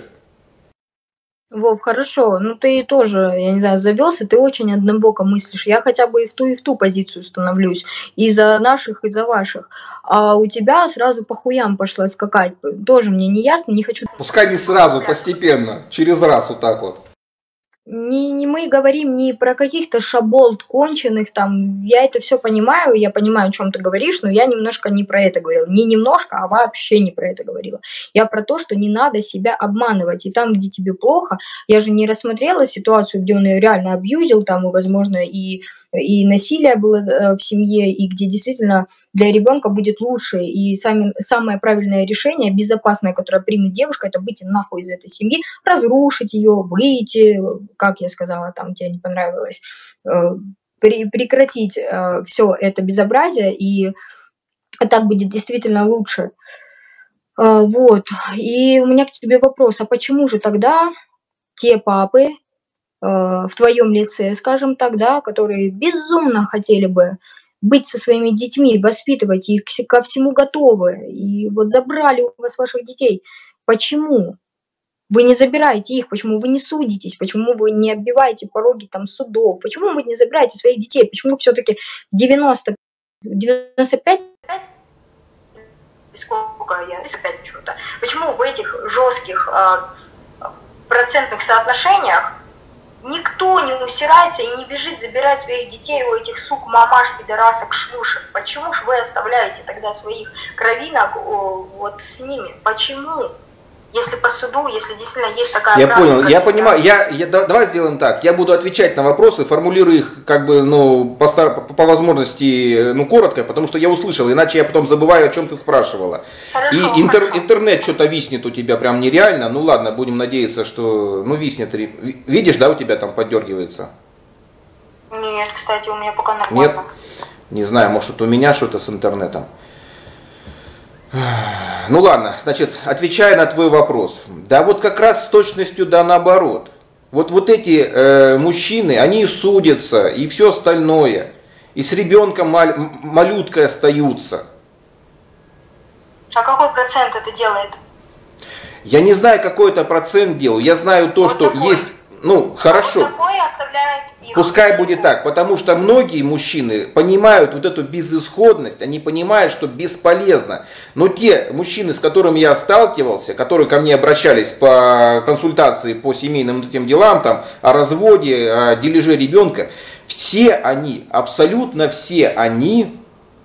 Вов, хорошо, ну ты тоже, я не знаю, завелся, ты очень однобоко мыслишь. Я хотя бы и в ту, и в ту позицию становлюсь. И за наших, и за ваших. А у тебя сразу по хуям пошла скакать. Тоже мне не ясно, не хочу... Пускай не сразу, постепенно, через раз вот так вот. Не, не мы говорим не про каких-то шаболд конченых, там, я это все понимаю, я понимаю, о чем ты говоришь, но я немножко не про это говорила. Не немножко, а вообще не про это говорила. Я про то, что не надо себя обманывать. И там, где тебе плохо, я же не рассмотрела ситуацию, где он ее реально абьюзил, там, и, возможно, и, и насилие было в семье, и где действительно для ребенка будет лучше. И сами, самое правильное решение, безопасное, которое примет девушка, это выйти нахуй из этой семьи, разрушить ее, выйти, как я сказала, там тебе не понравилось, э, при, прекратить э, все это безобразие, и так будет действительно лучше. Э, вот. И у меня к тебе вопрос, а почему же тогда те папы э, в твоем лице, скажем так, да, которые безумно хотели бы быть со своими детьми, воспитывать их ко всему готовы, и вот забрали у вас ваших детей, почему вы не забираете их, почему вы не судитесь, почему вы не оббиваете пороги там судов, почему вы не забираете своих детей, почему все-таки девяносто, девяносто пять, сколько я, тридцать пять почему-то, почему в этих жестких э, процентных соотношениях никто не усирается и не бежит забирать своих детей у этих сук, мамаш, пидорасок, шлюшек? Почему ж вы оставляете тогда своих кровинок о, вот с ними? Почему? Если по суду, если действительно есть такая я практика. Понял, я понимаю. Я, я, давай сделаем так. Я буду отвечать на вопросы, формулирую их как бы, ну, по, по, по возможности, ну, коротко, потому что я услышал, иначе я потом забываю, о чем ты спрашивала. Хорошо, И интер, хорошо. интернет что-то виснет у тебя прям нереально. Ну ладно, будем надеяться, что, ну, виснет. Видишь, да, у тебя там поддергивается? Нет, кстати, у меня пока нормально. Нет? Не знаю, может, это у меня что-то с интернетом. Ну ладно, значит, отвечая на твой вопрос, да вот как раз с точностью да наоборот. Вот, вот эти э, мужчины, они и судятся, и все остальное, и с ребенком маль, малюткой остаются. А какой процент это делает? Я не знаю, какой это процент делаю, я знаю то, вот что такой. есть, ну хорошо. Вот такой оставляет их. Пускай будет так, потому что многие мужчины понимают вот эту безысходность, они понимают, что бесполезно. Но те мужчины, с которыми я сталкивался, которые ко мне обращались по консультации по семейным этим делам, там, о разводе, о дележе ребенка, все они, абсолютно все они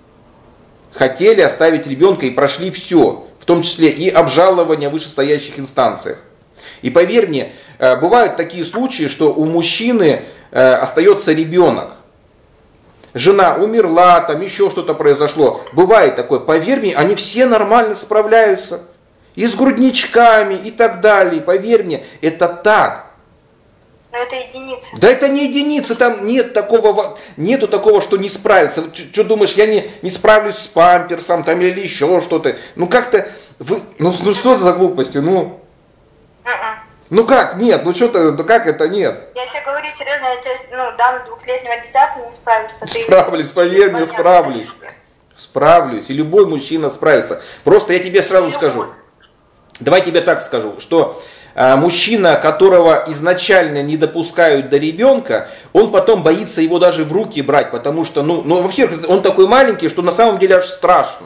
хотели оставить ребенка и прошли все, в том числе и обжалование в вышестоящих инстанциях. И поверь мне, бывают такие случаи, что у мужчины остается ребенок. Жена умерла, там еще что-то произошло. Бывает такое. Поверь мне, они все нормально справляются. И с грудничками, и так далее. Поверь мне, это так. Но это единицы. Да это не единицы, там нет такого, нету такого, что не справиться. Что думаешь, я не, не справлюсь с памперсом там, или еще что-то. Ну как-то, вы, ну, ну что это за глупости, ну... Mm-mm. Ну как, нет, ну что-то, ну как это нет? Я тебе говорю серьезно, я тебе, ну, дам двухлетнего дитя, ты не справишься. Ты Справлюсь, поверь мне, справлюсь. Справлюсь, и любой мужчина справится. Просто я тебе сразу И скажу, любой. давай тебе так скажу, что а, мужчина, которого изначально не допускают до ребенка, он потом боится его даже в руки брать, потому что, ну, ну вообще он такой маленький, что на самом деле аж страшно.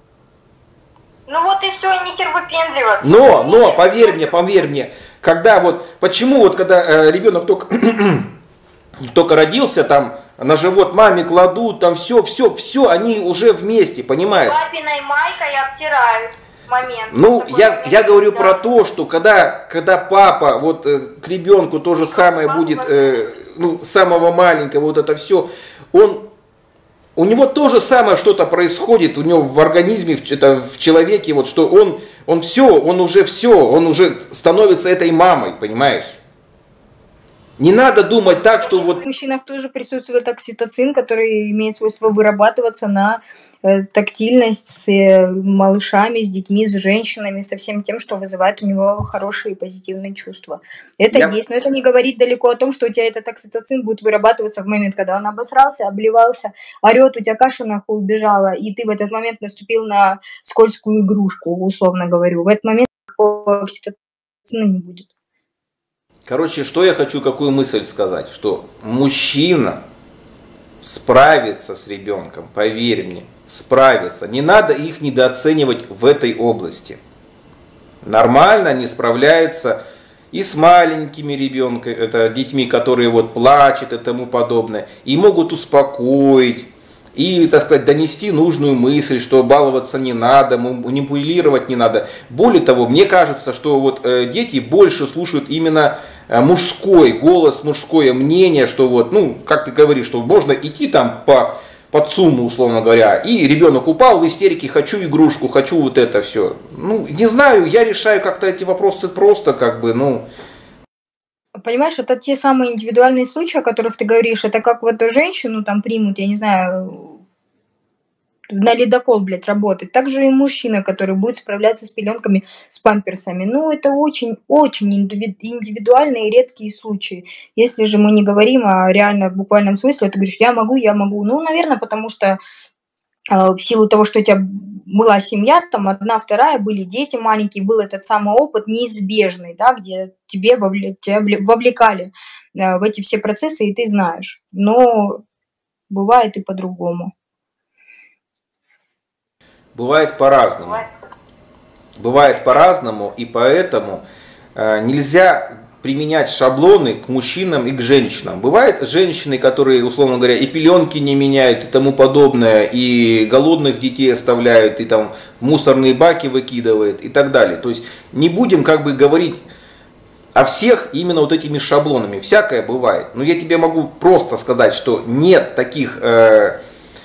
Ну вот и все, и нихер выпендриваться. Но, Нихер но, поверь мне, поверь мне, когда вот, почему вот когда э, ребенок только, только родился, там на живот маме кладут, там все, все, все, они уже вместе, понимаешь? Папиной майкой обтирают момент. Ну, Такой я, момент я говорю есть, про да. то, что когда, когда папа вот э, к ребенку то же самое папа будет, э, ну, самого маленького, вот это все, он... У него то же самое что-то происходит, у него в организме, в, это, в человеке, вот что он, он все, он уже все, он уже становится этой мамой, понимаешь? Не надо думать так, что вот... В мужчинах тоже присутствует окситоцин, который имеет свойство вырабатываться на э, тактильность с э, малышами, с детьми, с женщинами, со всем тем, что вызывает у него хорошие позитивные чувства. Это Я- есть, но это не говорит далеко о том, что у тебя этот окситоцин будет вырабатываться в момент, когда он обосрался, обливался, орет, у тебя каша нахуй убежала, и ты в этот момент наступил на скользкую игрушку, условно говорю. В этот момент никакого окситоцина не будет. Короче, что я хочу, какую мысль сказать, что мужчина справится с ребенком, поверь мне, справится. Не надо их недооценивать в этой области. Нормально они справляются и с маленькими ребенками, это детьми, которые вот плачут и тому подобное, и могут успокоить, и, так сказать, донести нужную мысль, что баловаться не надо, манипулировать не надо. Более того, мне кажется, что вот э, дети больше слушают именно э, мужской голос, мужское мнение, что вот, ну, как ты говоришь, что можно идти там по под сумму, условно говоря, и ребенок упал в истерике, хочу игрушку, хочу вот это все. Ну, не знаю, я решаю как-то эти вопросы просто, как бы, ну... Понимаешь, это те самые индивидуальные случаи, о которых ты говоришь. Это как вот женщину там примут, я не знаю, на ледокол, блядь, работать. Также и мужчина, который будет справляться с пеленками, с памперсами. Ну, это очень-очень индивидуальные и редкие случаи. Если же мы не говорим о реально в буквальном смысле, ты говоришь, я могу, я могу. Ну, наверное, потому что в силу того, что у тебя была семья, там одна, вторая, были дети маленькие, был этот самый опыт неизбежный, да, где тебе вовле, тебя вовлекали э, в эти все процессы, и ты знаешь. Но бывает и по-другому. Бывает по-разному. Бывает по-разному, и поэтому э, нельзя применять шаблоны к мужчинам и к женщинам. Бывают женщины, которые, условно говоря, и пеленки не меняют, и тому подобное, и голодных детей оставляют, и там мусорные баки выкидывают, и так далее. То есть не будем как бы говорить о всех именно вот этими шаблонами. Всякое бывает. Но я тебе могу просто сказать, что нет таких э,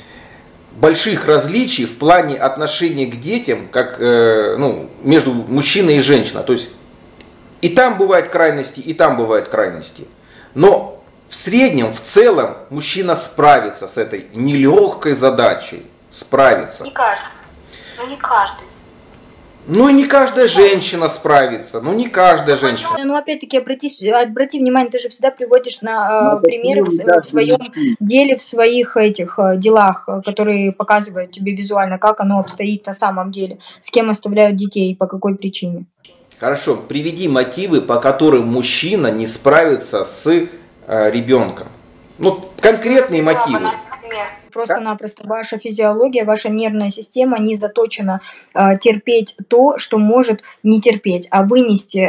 больших различий в плане отношения к детям, как э, ну, между мужчиной и женщиной. То есть и там бывают крайности, и там бывают крайности. Но в среднем, в целом, мужчина справится с этой нелегкой задачей. Справится. Не каждый. Ну не каждый. Ну и не каждая женщина справится. Ну не каждая женщина. Ну опять-таки обрати, обрати внимание, ты же всегда приводишь на э, примеры в, в своем деле, в своих этих э, делах, которые показывают тебе визуально, как оно обстоит на самом деле, с кем оставляют детей и по какой причине. Хорошо, приведи мотивы, по которым мужчина не справится с э, ребенком. Ну, конкретные мотивы. Просто-напросто ваша физиология, ваша нервная система не заточена э, терпеть то, что может не терпеть, а вынести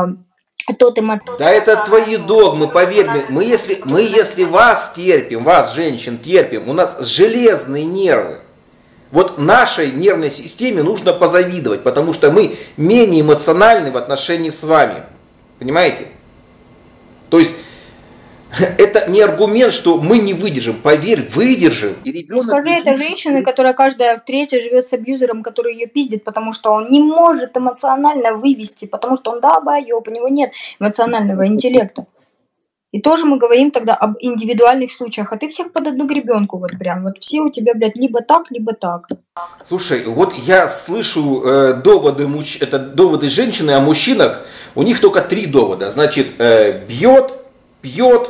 э, тот эмоциональный... Да это твои догмы, поверь мне. Мы если, мы если вас терпим, вас, женщин, терпим, у нас железные нервы. Вот нашей нервной системе нужно позавидовать, потому что мы менее эмоциональны в отношении с вами. Понимаете? То есть это не аргумент, что мы не выдержим. Поверь, выдержим. И ребенок... Скажи это женщине, которая каждая в третьей живет с абьюзером, который ее пиздит, потому что он не может эмоционально вывести, потому что он долбоёб, у него нет эмоционального интеллекта. И тоже мы говорим тогда об индивидуальных случаях, а ты всех под одну гребенку вот прям, вот все у тебя, блядь, либо так, либо так. Слушай, вот я слышу э, доводы, муж... это доводы женщины о мужчинах, у них только три довода, значит, э, бьет, пьет,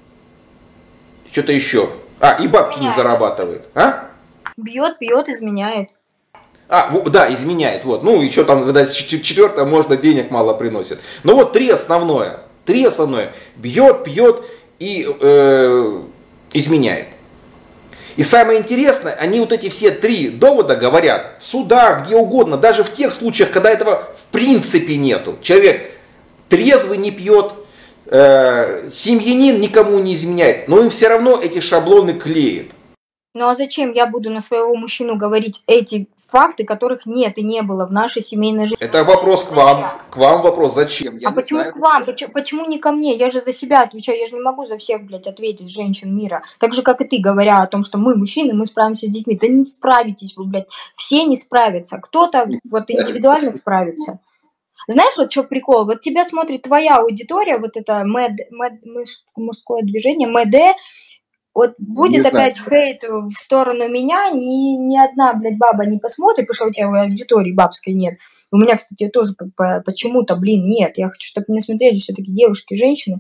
что-то еще, а, и бабки не зарабатывает, а? Бьет, пьет, изменяет. А, да, изменяет, вот, ну еще там, когда четвертое, можно, денег мало приносит. Но вот три основное. Три основное. Бьет, пьет и э, изменяет. И самое интересное, они вот эти все три довода говорят в судах, где угодно, даже в тех случаях, когда этого в принципе нету. Человек трезвый не пьет, э, семьянин никому не изменяет, но им все равно эти шаблоны клеят. Ну а зачем я буду на своего мужчину говорить эти факты, которых нет и не было в нашей семейной жизни? Это вопрос к вам. К вам вопрос, зачем? Я а почему знаю. К вам? Почему, почему не ко мне? Я же за себя отвечаю, я же не могу за всех, блядь, ответить, женщин мира. Так же, как и ты, говоря о том, что мы, мужчины, мы справимся с детьми. Да не справитесь вы, блядь. Все не справятся. Кто-то вот индивидуально справится. Знаешь, вот что прикол? Вот тебя смотрит твоя аудитория, вот это мэд, мэд, мужское движение, МЭД. Вот будет не опять знаю. Хейт в сторону меня, ни, ни одна, блядь, баба не посмотрит, потому что у тебя аудитории бабской нет. У меня, кстати, тоже почему-то, блин, нет. Я хочу, чтобы меня смотрели все-таки девушки, женщины.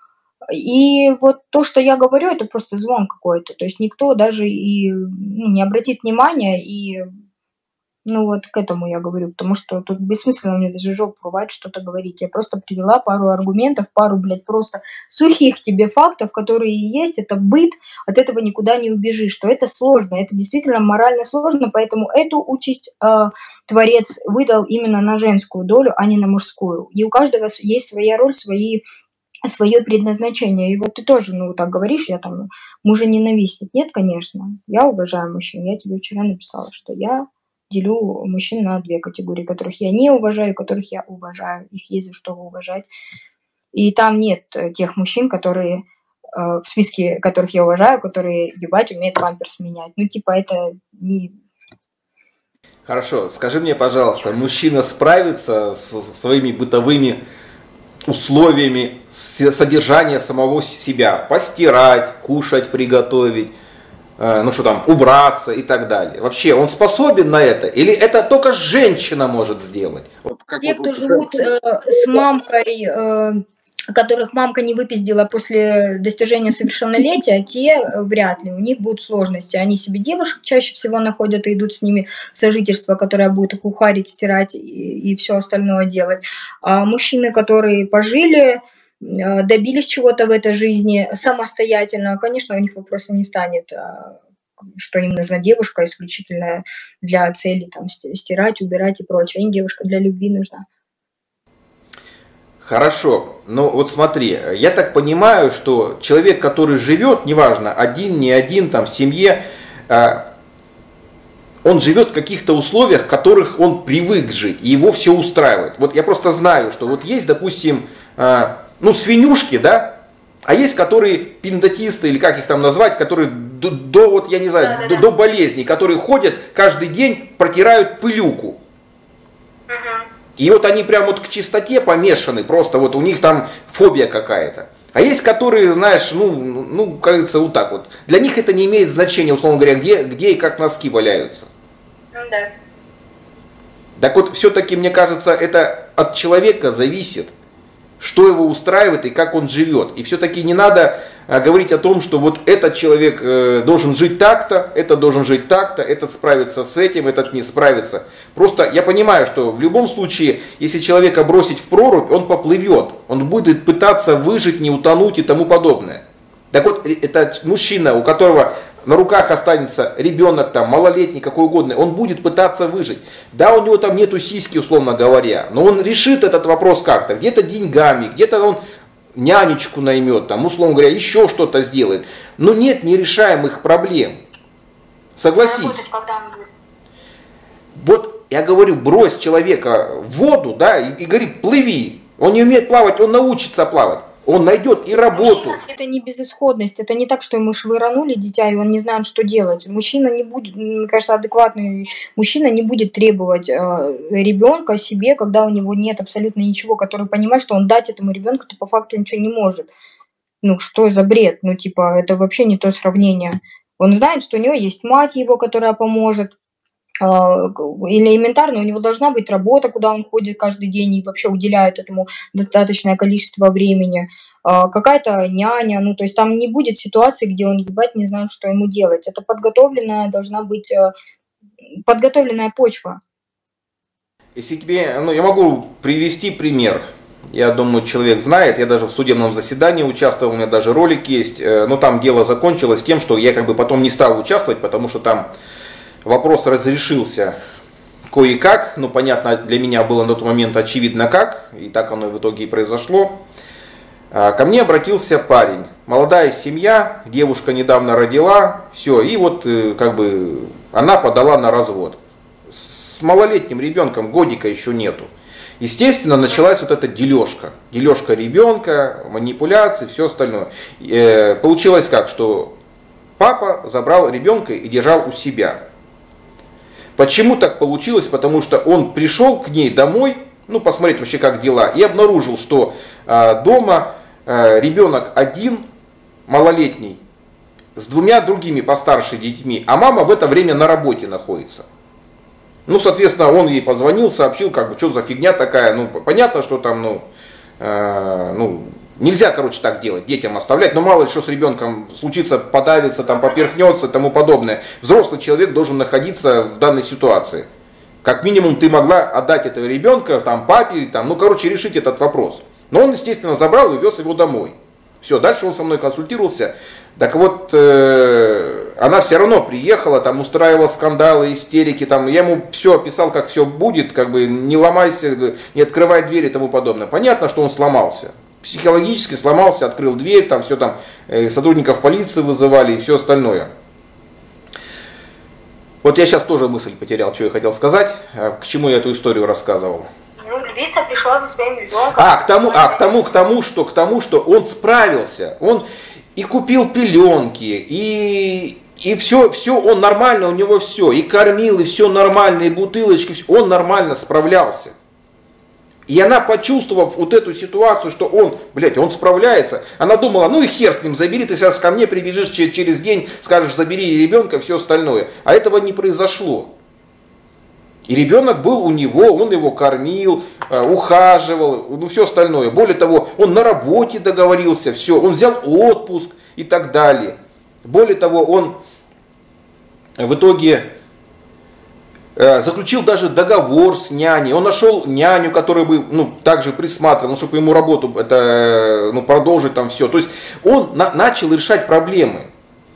И вот то, что я говорю, это просто звон какой-то. То есть никто даже и ну, не обратит внимания, и ну вот к этому я говорю, потому что тут бессмысленно мне даже жопу рвать, что-то говорить. Я просто привела пару аргументов, пару, блядь, просто сухих тебе фактов, которые есть, это быт, от этого никуда не убежишь, что это сложно, это действительно морально сложно, поэтому эту участь э, Творец выдал именно на женскую долю, а не на мужскую. И у каждого есть своя роль, свои, свое предназначение. И вот ты тоже, ну, так говоришь, я там мужа-ненавистник. Нет, конечно, я уважаю мужчин. Я тебе вчера написала, что я делю мужчин на две категории, которых я не уважаю, которых я уважаю. Их есть за что уважать. И там нет тех мужчин, которые э, в списке которых я уважаю, которые, ебать, умеют памперс менять. Ну, типа, это не... Хорошо, скажи мне, пожалуйста, мужчина справится со своими бытовыми условиями содержания самого себя. Постирать, кушать, приготовить, ну что там, убраться и так далее. Вообще, он способен на это? Или это только женщина может сделать? Вот как Те, вот, кто вот, живут э, с мамкой, э, которых мамка не выпиздила после достижения совершеннолетия, те вряд ли, у них будут сложности. Они себе девушек чаще всего находят и идут с ними в сожительство, которое будет их ухарить, стирать и, и все остальное делать. А мужчины, которые пожили, добились чего-то в этой жизни самостоятельно, конечно, у них вопроса не станет, что им нужна девушка исключительно для цели там, стирать, убирать и прочее. Им девушка для любви нужна. Хорошо, ну вот смотри, я так понимаю, что человек, который живет, неважно, один, не один, там, в семье, он живет в каких-то условиях, в которых он привык жить, и его все устраивает. Вот я просто знаю, что вот есть, допустим, ну, свинюшки, да, а есть, которые пиндатисты, или как их там назвать, которые до, до вот, я не знаю, да, да, до, да. до болезней, которые ходят каждый день, протирают пылюку. Угу. И вот они прям вот к чистоте помешаны, просто вот у них там фобия какая-то. А есть, которые, знаешь, ну, ну, кажется, вот так вот. Для них это не имеет значения, условно говоря, где, где и как носки валяются. Ну да. Так вот, все-таки, мне кажется, это от человека зависит, что его устраивает и как он живет. И все-таки не надо а, говорить о том, что вот этот человек э, должен жить так-то, этот должен жить так-то, этот справится с этим, этот не справится. Просто я понимаю, что в любом случае, если человека бросить в прорубь, он поплывет, он будет пытаться выжить, не утонуть и тому подобное. Так вот, это мужчина, у которого на руках останется ребенок, там, малолетний, какой угодно, он будет пытаться выжить. Да, у него там нету сиськи, условно говоря, но он решит этот вопрос как-то, где-то деньгами, где-то он нянечку наймет, там, условно говоря, еще что-то сделает. Но нет нерешаемых проблем. Согласись. Вот я говорю, брось человека в воду, да, и, и говори, плыви. Он не умеет плавать, он научится плавать. Он найдет и работу. Это не безысходность, это не так, что ему швыранули дитя, и он не знает, что делать. Мужчина не будет, мне кажется, адекватный мужчина не будет требовать э, ребенка себе, когда у него нет абсолютно ничего, который понимает, что он дать этому ребенку, то по факту ничего не может. Ну, что за бред? Ну, типа, это вообще не то сравнение. Он знает, что у него есть мать его, которая поможет. Или элементарно, у него должна быть работа, куда он ходит каждый день и вообще уделяет этому достаточное количество времени. Какая-то няня, ну то есть там не будет ситуации, где он, ебать, не знает, что ему делать. Это подготовленная, должна быть подготовленная почва. Если тебе, ну я могу привести пример. Я думаю, человек знает, я даже в судебном заседании участвовал, у меня даже ролик есть, но там дело закончилось тем, что я как бы потом не стал участвовать, потому что там вопрос разрешился кое-как, ну понятно, для меня было на тот момент очевидно как, и так оно в итоге и произошло. Ко мне обратился парень, молодая семья, девушка недавно родила, все, и вот как бы она подала на развод. С малолетним ребенком, годика еще нету. Естественно, началась вот эта дележка, дележка ребенка, манипуляции, все остальное. Получилось как, что папа забрал ребенка и держал у себя. Почему так получилось? Потому что он пришел к ней домой, ну посмотреть вообще как дела, и обнаружил, что э, дома э, ребенок один, малолетний, с двумя другими постарше детьми, а мама в это время на работе находится. Ну, соответственно, он ей позвонил, сообщил, как бы, что за фигня такая, ну, понятно, что там, ну, э, ну, нельзя, короче, так делать, детям оставлять, но мало ли что с ребенком случится, подавится, там, поперхнется и тому подобное. Взрослый человек должен находиться в данной ситуации. Как минимум ты могла отдать этого ребенка, там, папе, там, ну, короче, решить этот вопрос. Но он, естественно, забрал и вез его домой. Все, дальше он со мной консультировался. Так вот, э, она все равно приехала, там, устраивала скандалы, истерики, там, я ему все описал, как все будет, как бы, не ломайся, не открывай дверь и тому подобное. Понятно, что он сломался. Психологически сломался, открыл дверь, там все там, э, сотрудников полиции вызывали и все остальное. Вот я сейчас тоже мысль потерял, что я хотел сказать, к чему я эту историю рассказывал. Ну, львица пришла за своим ребенком. А, к тому, а, к тому, к тому, что, к тому, что он справился, он и купил пеленки, и, и все, все, он нормально, у него все, и кормил, и все нормально, и бутылочки, все, он нормально справлялся. И она, почувствовав вот эту ситуацию, что он, блядь, он справляется, она думала, ну и хер с ним, забери, ты сейчас ко мне прибежишь через день, скажешь, забери ребенка, все остальное. А этого не произошло. И ребенок был у него, он его кормил, ухаживал, ну все остальное. Более того, он на работе договорился, все, он взял отпуск и так далее. Более того, он в итоге заключил даже договор с няней. Он нашел няню, которая бы, ну, также присматривала, чтобы ему работу это, ну, продолжить там все. То есть он на, начал решать проблемы.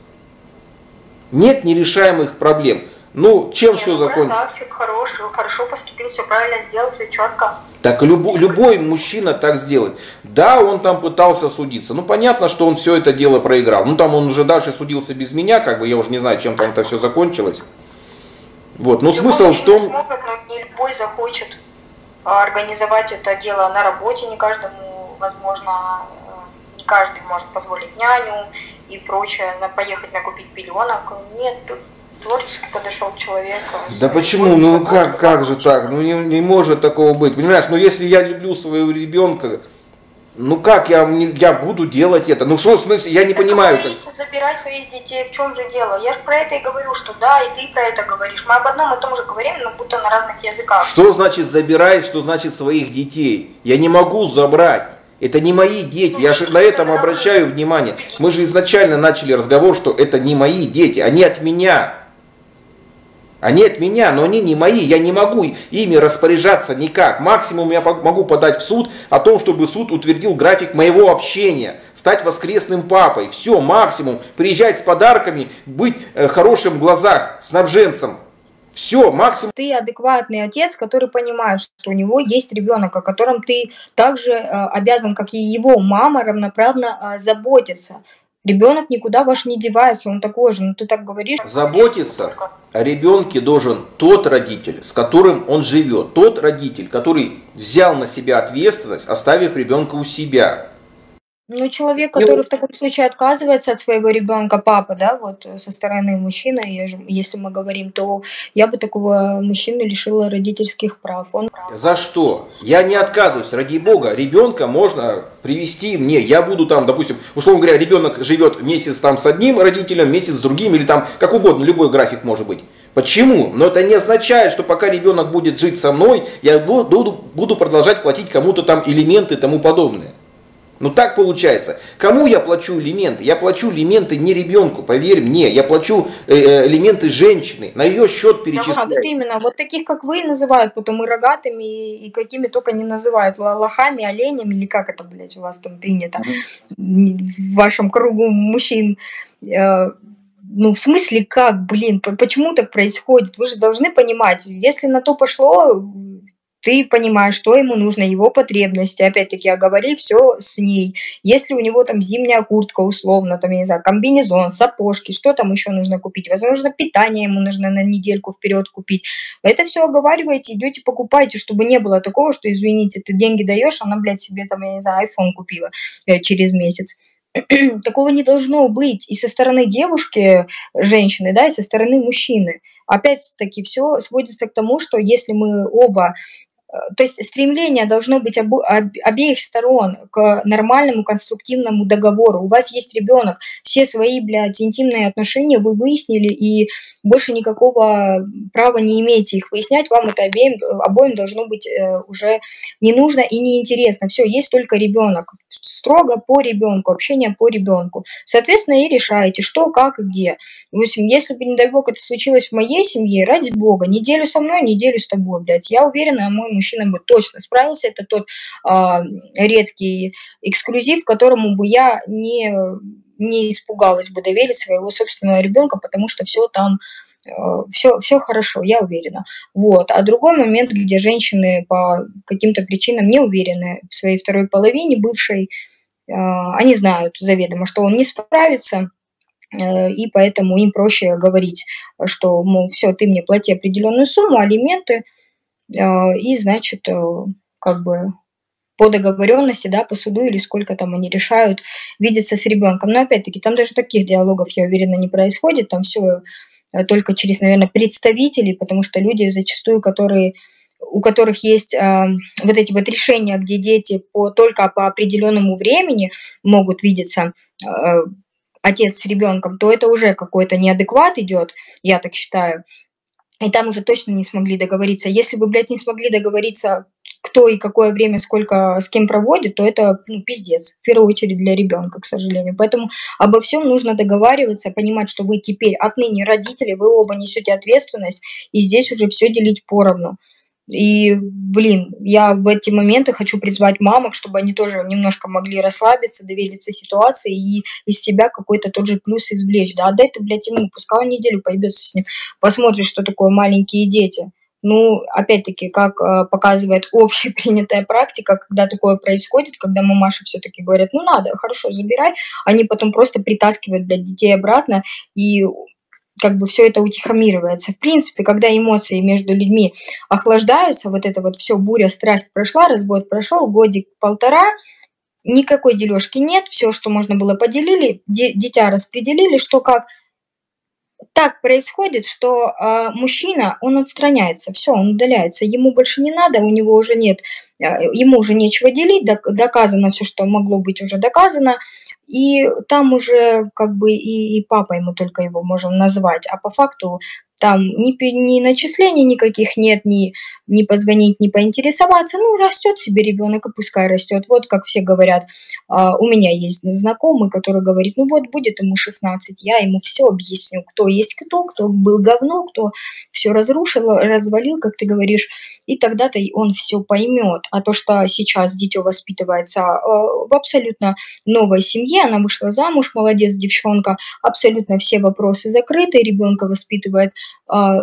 Нет нерешаемых проблем. Ну, чем Не, все ну, закончилось? Красавчик, хороший, хорошо поступил, все правильно сделал, все четко. Так любой, любой мужчина так сделает. Да, он там пытался судиться. Ну, понятно, что он все это дело проиграл. Ну, там он уже дальше судился без меня, как бы, я уже не знаю, чем там это все закончилось. Вот, но Любой смысл в том... Смогут, но не любой захочет организовать это дело на работе, не каждому, возможно, не каждый может позволить няню и прочее, на, поехать накупить пеленок. Нет, тут творчески подошел человек. Да почему? Ну как, как же так? Ну не, не может такого быть. Понимаешь, ну если я люблю своего ребенка, ну как я, я буду делать это? Ну в смысле, я не так понимаю. Как... Забирай своих детей, в чем же дело? Я же про это и говорю, что да, и ты про это говоришь. Мы об одном и том же говорим, но будто на разных языках. Что значит забирай, что значит своих детей? Я не могу забрать. Это не мои дети, ну, я же на этом обращаю внимание. Мы же изначально начали разговор, что это не мои дети, они от меня. Они от меня, но они не мои, я не могу ими распоряжаться никак. Максимум я могу подать в суд о том, чтобы суд утвердил график моего общения, стать воскресным папой. Все, максимум, приезжать с подарками, быть хорошим в глазах, снабженцем. Все, максимум. Ты адекватный отец, который понимает, что у него есть ребенок, о котором ты также э, обязан, как и его мама, равноправно э, заботиться. Ребенок никуда ваш не девается, он такой же, ну ты так говоришь. Заботиться о ребенке должен тот родитель, с которым он живет. Тот родитель, который взял на себя ответственность, оставив ребенка у себя. Ну, человек, который в таком случае отказывается от своего ребенка, папа, да, вот со стороны мужчины, если мы говорим, то я бы такого мужчину лишила родительских прав. Он... За что? Я не отказываюсь, ради бога, ребенка можно привести мне, я буду там, допустим, условно говоря, ребенок живет месяц там с одним родителем, месяц с другим, или там как угодно, любой график может быть. Почему? Но это не означает, что пока ребенок будет жить со мной, я буду, буду продолжать платить кому-то там элементы и тому подобное. Ну так получается. Кому я плачу элементы? Я плачу элементы не ребенку, поверь мне. Я плачу э, элементы женщины. На ее счет перечисляю. Да, вот именно. Вот таких, как вы, называют потом и рогатыми, и какими только не называют. Лохами, оленями, или как это, блядь, у вас там принято. В вашем кругу мужчин. Ну, в смысле, как, блин, почему так происходит? Вы же должны понимать, если на то пошло... Ты понимаешь, что ему нужно, его потребности. Опять-таки, оговори все с ней. Если у него там зимняя куртка, условно, там, я не знаю, комбинезон, сапожки, что там еще нужно купить? Возможно, питание ему нужно на недельку вперед купить. Это все оговариваете, идете покупаете, чтобы не было такого, что, извините, ты деньги даешь, она, блядь, себе там, я не знаю, айфон купила э, через месяц. Такого не должно быть и со стороны девушки, женщины, да, и со стороны мужчины. Опять-таки, все сводится к тому, что если мы оба... То есть стремление должно быть обо, об, обеих сторон к нормальному конструктивному договору. У вас есть ребенок, все свои, блядь, интимные отношения вы выяснили, и больше никакого права не имеете их выяснять. Вам это обеим, обоим должно быть э, уже не нужно и не интересно. Все, есть только ребенок. Строго по ребенку, общение по ребенку. Соответственно, и решаете, что, как и где. В общем, если бы, не дай бог, это случилось в моей семье, ради бога, неделю со мной, неделю с тобой, блядь. Я уверена, мой мужчина бы точно справился. Это тот а, редкий эксклюзив, которому бы я не, не испугалась бы доверить своего собственного ребенка, потому что все там, все, все хорошо, я уверена. Вот. А другой момент, где женщины по каким-то причинам не уверены в своей второй половине, бывшей, а, они знают заведомо, что он не справится, и поэтому им проще говорить, что, мол, все, ты мне плати определенную сумму, алименты, и, значит, как бы по договоренности, да, по суду или сколько там они решают видеться с ребенком. Но опять-таки там даже таких диалогов, я уверена, не происходит. Там все только через, наверное, представителей, потому что люди зачастую, которые у которых есть э, вот эти вот решения, где дети по, только по определенному времени могут видеться, э, отец с ребенком, то это уже какой-то неадекват идет, я так считаю. И там уже точно не смогли договориться. Если бы, блядь, не смогли договориться, кто и какое время, сколько с кем проводит, то это, ну, пиздец. В первую очередь для ребенка, к сожалению. Поэтому обо всем нужно договариваться, понимать, что вы теперь отныне родители, вы оба несете ответственность, и здесь уже все делить поровну. И, блин, я в эти моменты хочу призвать мамок, чтобы они тоже немножко могли расслабиться, довериться ситуации и из себя какой-то тот же плюс извлечь. Да отдай ты, блядь, ему, пускай он неделю поебется с ним, посмотришь, что такое маленькие дети. Ну, опять-таки, как э, показывает общепринятая практика, когда такое происходит, когда мамаши все-таки говорят, ну надо, хорошо, забирай, они потом просто притаскивают, блядь, детей обратно, и как бы все это утихомиривается. В принципе, когда эмоции между людьми охлаждаются, вот это вот все, буря, страсть прошла, развод прошел, годик-полтора, никакой дележки нет, все, что можно было, поделили, де- дитя распределили, что как. Так происходит, что э, мужчина, он отстраняется, все, он удаляется, ему больше не надо, у него уже нет, э, ему уже нечего делить, док- доказано все, что могло быть уже доказано, и там уже как бы и, и папа ему только его можем назвать, а по факту там ни, пе- ни начислений никаких нет, ни, ни позвонить, ни поинтересоваться, ну, растет себе ребенок, и пускай растет. Вот как все говорят, а, у меня есть знакомый, который говорит, ну вот будет ему шестнадцать, я ему все объясню, кто есть кто, кто был говно, кто все разрушил, развалил, как ты говоришь, и тогда-то он все поймет. А то, что сейчас дитё воспитывается э, в абсолютно новой семье, она вышла замуж, молодец, девчонка, абсолютно все вопросы закрыты, ребенка воспитывает, э,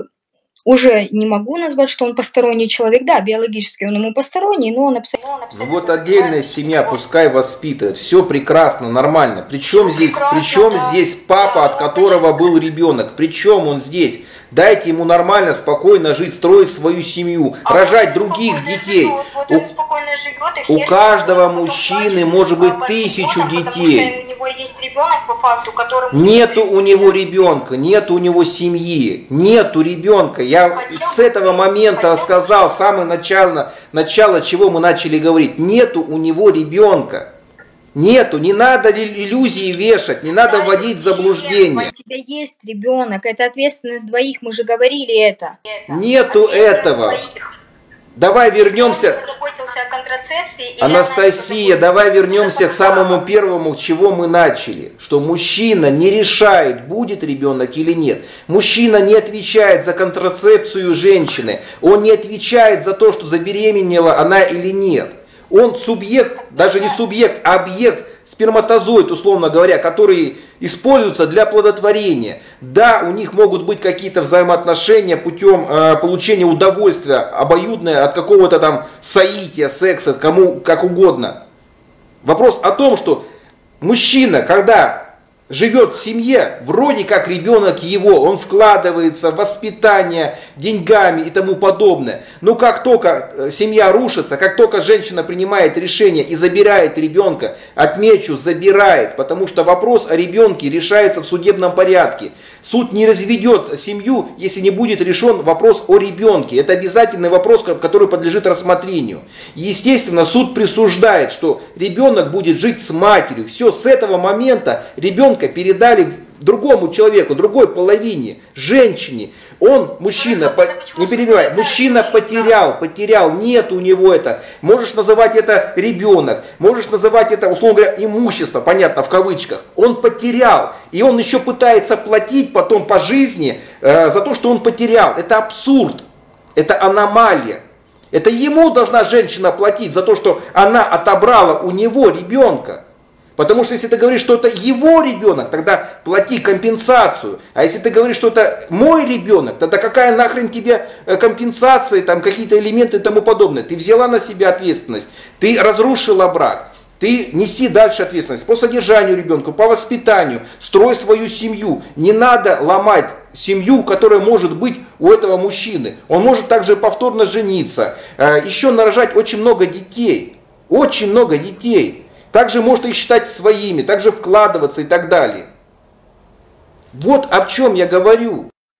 уже не могу назвать, что он посторонний человек. Да, биологически он ему посторонний, но он абсолютно... Ну вот отдельная семья, пускай воспитывает, все прекрасно, нормально. Причем здесь, причем да. здесь папа, Да, от ну, которого был ребенок? Причем он здесь? Дайте ему нормально, спокойно жить, строить свою семью, А рожать вот он других спокойно детей. живет, вот У- он спокойно живет, и у хер с ним, каждого он потом мужчины плачет, может быть а, по тысячу субботам, потому детей. что у него есть ребенок по факту, которому... Нету у него ребенка, нету у него семьи, нету ребенка. Я Хотел с бы этого ты, момента хотел бы сказал, самое начало, начало, чего мы начали говорить. Нету у него ребенка. Нету, не надо иллюзии вешать, не надо Дай вводить в член, заблуждение. У тебя есть ребенок, это ответственность двоих, мы же говорили это. это. Нету Ответственность этого. двоих. Давай Если он вернемся. не позаботился о контрацепции, или Анастасия, она не давай позаботилась, вернемся к уже потом самому первому, с чего мы начали. Что мужчина не решает, будет ребенок или нет. Мужчина не отвечает за контрацепцию женщины. Он не отвечает за то, что забеременела она или нет. Он субъект, даже не субъект, а объект, сперматозоид, условно говоря, который используется для оплодотворения. Да, у них могут быть какие-то взаимоотношения путем э, получения удовольствия обоюдное от какого-то там соития, секса, кому как угодно. Вопрос о том, что мужчина, когда живет в семье, вроде как ребенок его, он вкладывается в воспитание деньгами и тому подобное. Но как только семья рушится, как только женщина принимает решение и забирает ребенка, отмечу, забирает, потому что вопрос о ребенке решается в судебном порядке. Суд не разведет семью, если не будет решен вопрос о ребенке. Это обязательный вопрос, который подлежит рассмотрению. Естественно, суд присуждает, что ребенок будет жить с матерью. Все, с этого момента ребенка передали другому человеку, другой половине, женщине. Он, мужчина, по, не перебивай, мужчина потерял, потерял, нет у него это. Можешь называть это ребенок, можешь называть это, условно говоря, имущество, понятно, в кавычках. Он потерял, и он еще пытается платить потом по жизни э, за то, что он потерял. Это абсурд, это аномалия. Это ему должна женщина платить за то, что она отобрала у него ребенка. Потому что если ты говоришь, что это его ребенок, тогда плати компенсацию. А если ты говоришь, что это мой ребенок, тогда какая нахрен тебе компенсация, там какие-то элементы и тому подобное. Ты взяла на себя ответственность, ты разрушила брак, ты неси дальше ответственность по содержанию ребенка, по воспитанию, строй свою семью. Не надо ломать семью, которая может быть у этого мужчины. Он может также повторно жениться, еще нарожать очень много детей, очень много детей. Также может их считать своими, также вкладываться и так далее. Вот о чем я говорю.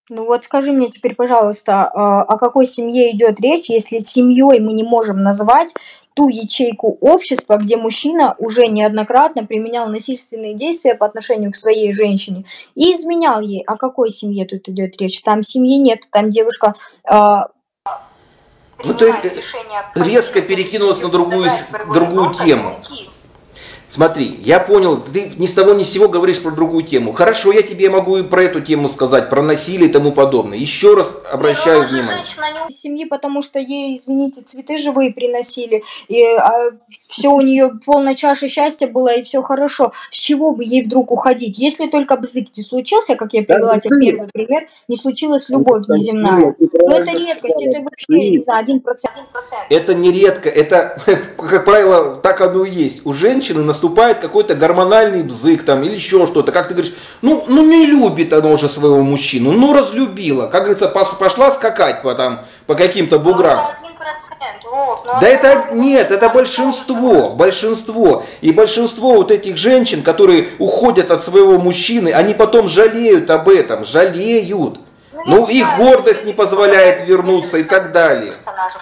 Ну вот скажи мне теперь, пожалуйста, а, о какой семье идет речь, если семьей мы не можем назвать ту ячейку общества, где мужчина уже неоднократно применял насильственные действия по отношению к своей женщине и изменял ей. О какой семье тут идет речь? Там семьи нет, там девушка а, Ну ты принимает решение резко покинуть перекинулась на семью, другую, подобрать с- своего другую ребенка и тему. уйти. Смотри, я понял, ты ни с того ни с сего говоришь про другую тему. Хорошо, я тебе могу и про эту тему сказать, про насилие и тому подобное. Еще раз Не, ну обращаю она же внимание. женщина, не из семьи, потому что ей, извините, цветы живые приносили, и все у нее полная чаша счастья была, и все хорошо. С чего бы ей вдруг уходить? Если только бзык не случился, как я Там привела тебе бзык, первый пример, не случилась там, любовь там неземная. ты Но это правильно редкость, сказала, это вообще, я не бзык. знаю, один процент. один процент. Это нередко, это, как правило, так оно и есть. У женщины наступает какой-то гормональный бзык там или еще что-то. Как ты говоришь, ну, ну не любит она уже своего мужчину, ну разлюбила. Как говорится, пос- пошла скакать по, там, по каким-то Ну буграм. это один процент, Вов. Ну Да это это нет, это большинство, большинство. И большинство вот этих женщин, которые уходят от своего мужчины, они потом жалеют об этом, жалеют. Ну, их гордость не позволяет вернуться и так далее.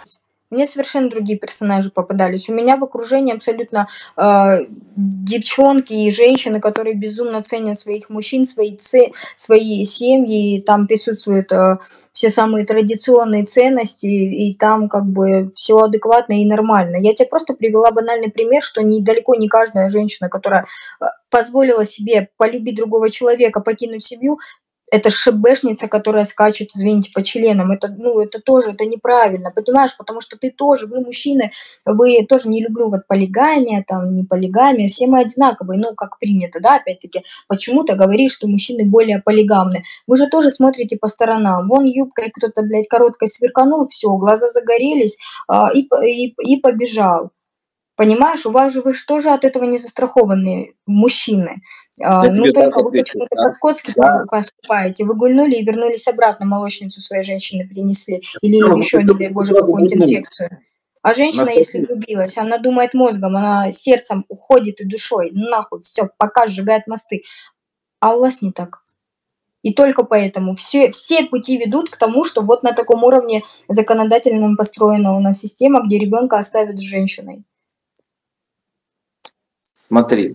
Мне совершенно другие персонажи попадались. У меня в окружении абсолютно э, девчонки и женщины, которые безумно ценят своих мужчин, свои, це- свои семьи. И там присутствуют э, все самые традиционные ценности, и там как бы все адекватно и нормально. Я тебе просто привела банальный пример, что не, далеко не каждая женщина, которая э, позволила себе полюбить другого человека, покинуть семью, это шебешница, которая скачет, извините, по членам. Это, ну, это тоже, это неправильно, понимаешь? Потому что ты тоже, вы мужчины, вы тоже, не люблю вот полигамия, там, не полигамия, все мы одинаковые, ну, как принято, да, опять-таки, почему-то говоришь, что мужчины более полигамны. Вы же тоже смотрите по сторонам. Вон юбкой кто-то, блядь, короткой сверканул, все, глаза загорелись, а, и, по- и, и побежал. Понимаешь, у вас же, вы же тоже от этого не застрахованные мужчины. А, Я ну, тебе так только вы отвечу. почему-то Да, по-скотски да. поступаете. Вы гульнули и вернулись обратно, молочницу своей женщины принесли. Или Ну, еще, это не дай боже, сразу какую-нибудь вернули. инфекцию. А женщина, Нас если такие. влюбилась, она думает мозгом, она сердцем уходит и душой. Нахуй, все, пока сжигает мосты. А у вас не так. И только поэтому все, все пути ведут к тому, что вот на таком уровне законодательном построена у нас система, где ребенка оставят с женщиной. Смотри,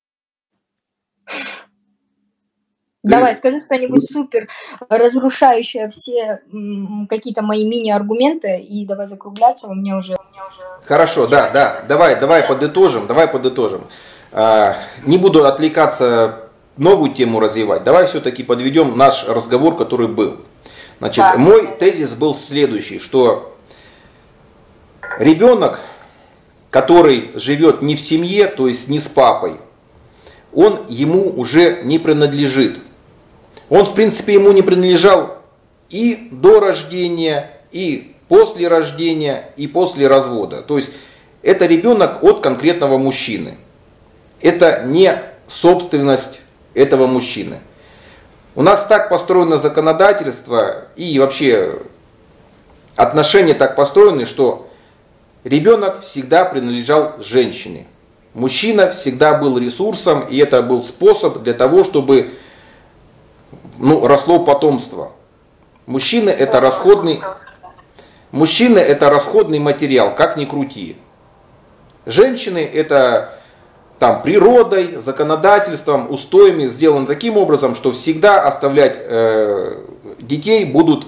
Давай, Ты- скажи что-нибудь супер разрушающее все м, какие-то мои мини-аргументы, и давай закругляться, у меня уже... Хорошо, да, да, давай, давай подытожим, давай подытожим. А, не буду отвлекаться, новую тему развивать. Давай все-таки подведем наш разговор, который был. Значит, Да. мой тезис был следующий, что ребенок, который живет не в семье, то есть не с папой, он ему уже не принадлежит. Он, в принципе, ему не принадлежал и до рождения, и после рождения, и после развода. То есть это ребенок от конкретного мужчины. Это не собственность этого мужчины. У нас так построено законодательство и вообще отношения так построены, что ребенок всегда принадлежал женщине. Мужчина всегда был ресурсом, и это был способ для того, чтобы ну, росло потомство. Мужчина это расходный, мужчина это расходный материал, как ни крути. Женщины это там, природой, законодательством, устоями сделано таким образом, что всегда оставлять э, детей будут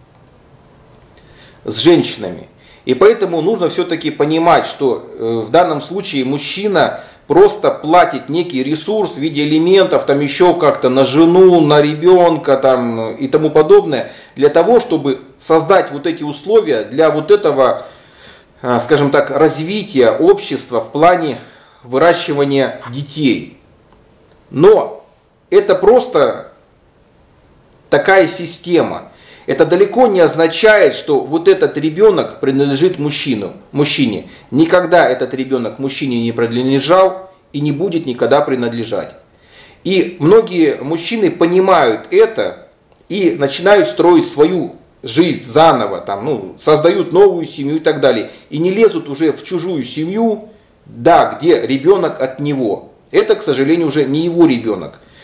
с женщинами. И поэтому нужно все-таки понимать, что э, в данном случае мужчина просто платит некий ресурс в виде элементов, там еще как-то на жену, на ребенка там, и тому подобное, для того, чтобы создать вот эти условия для вот этого, э, скажем так, развития общества в плане выращивания детей. Но это просто такая система. Это далеко не означает, что вот этот ребенок принадлежит мужчину, мужчине. Никогда этот ребенок мужчине не принадлежал и не будет никогда принадлежать. И многие мужчины понимают это и начинают строить свою жизнь заново, там, ну, создают новую семью и так далее. И не лезут уже в чужую семью, да, где ребенок от него. Это, к сожалению, уже не его ребенок.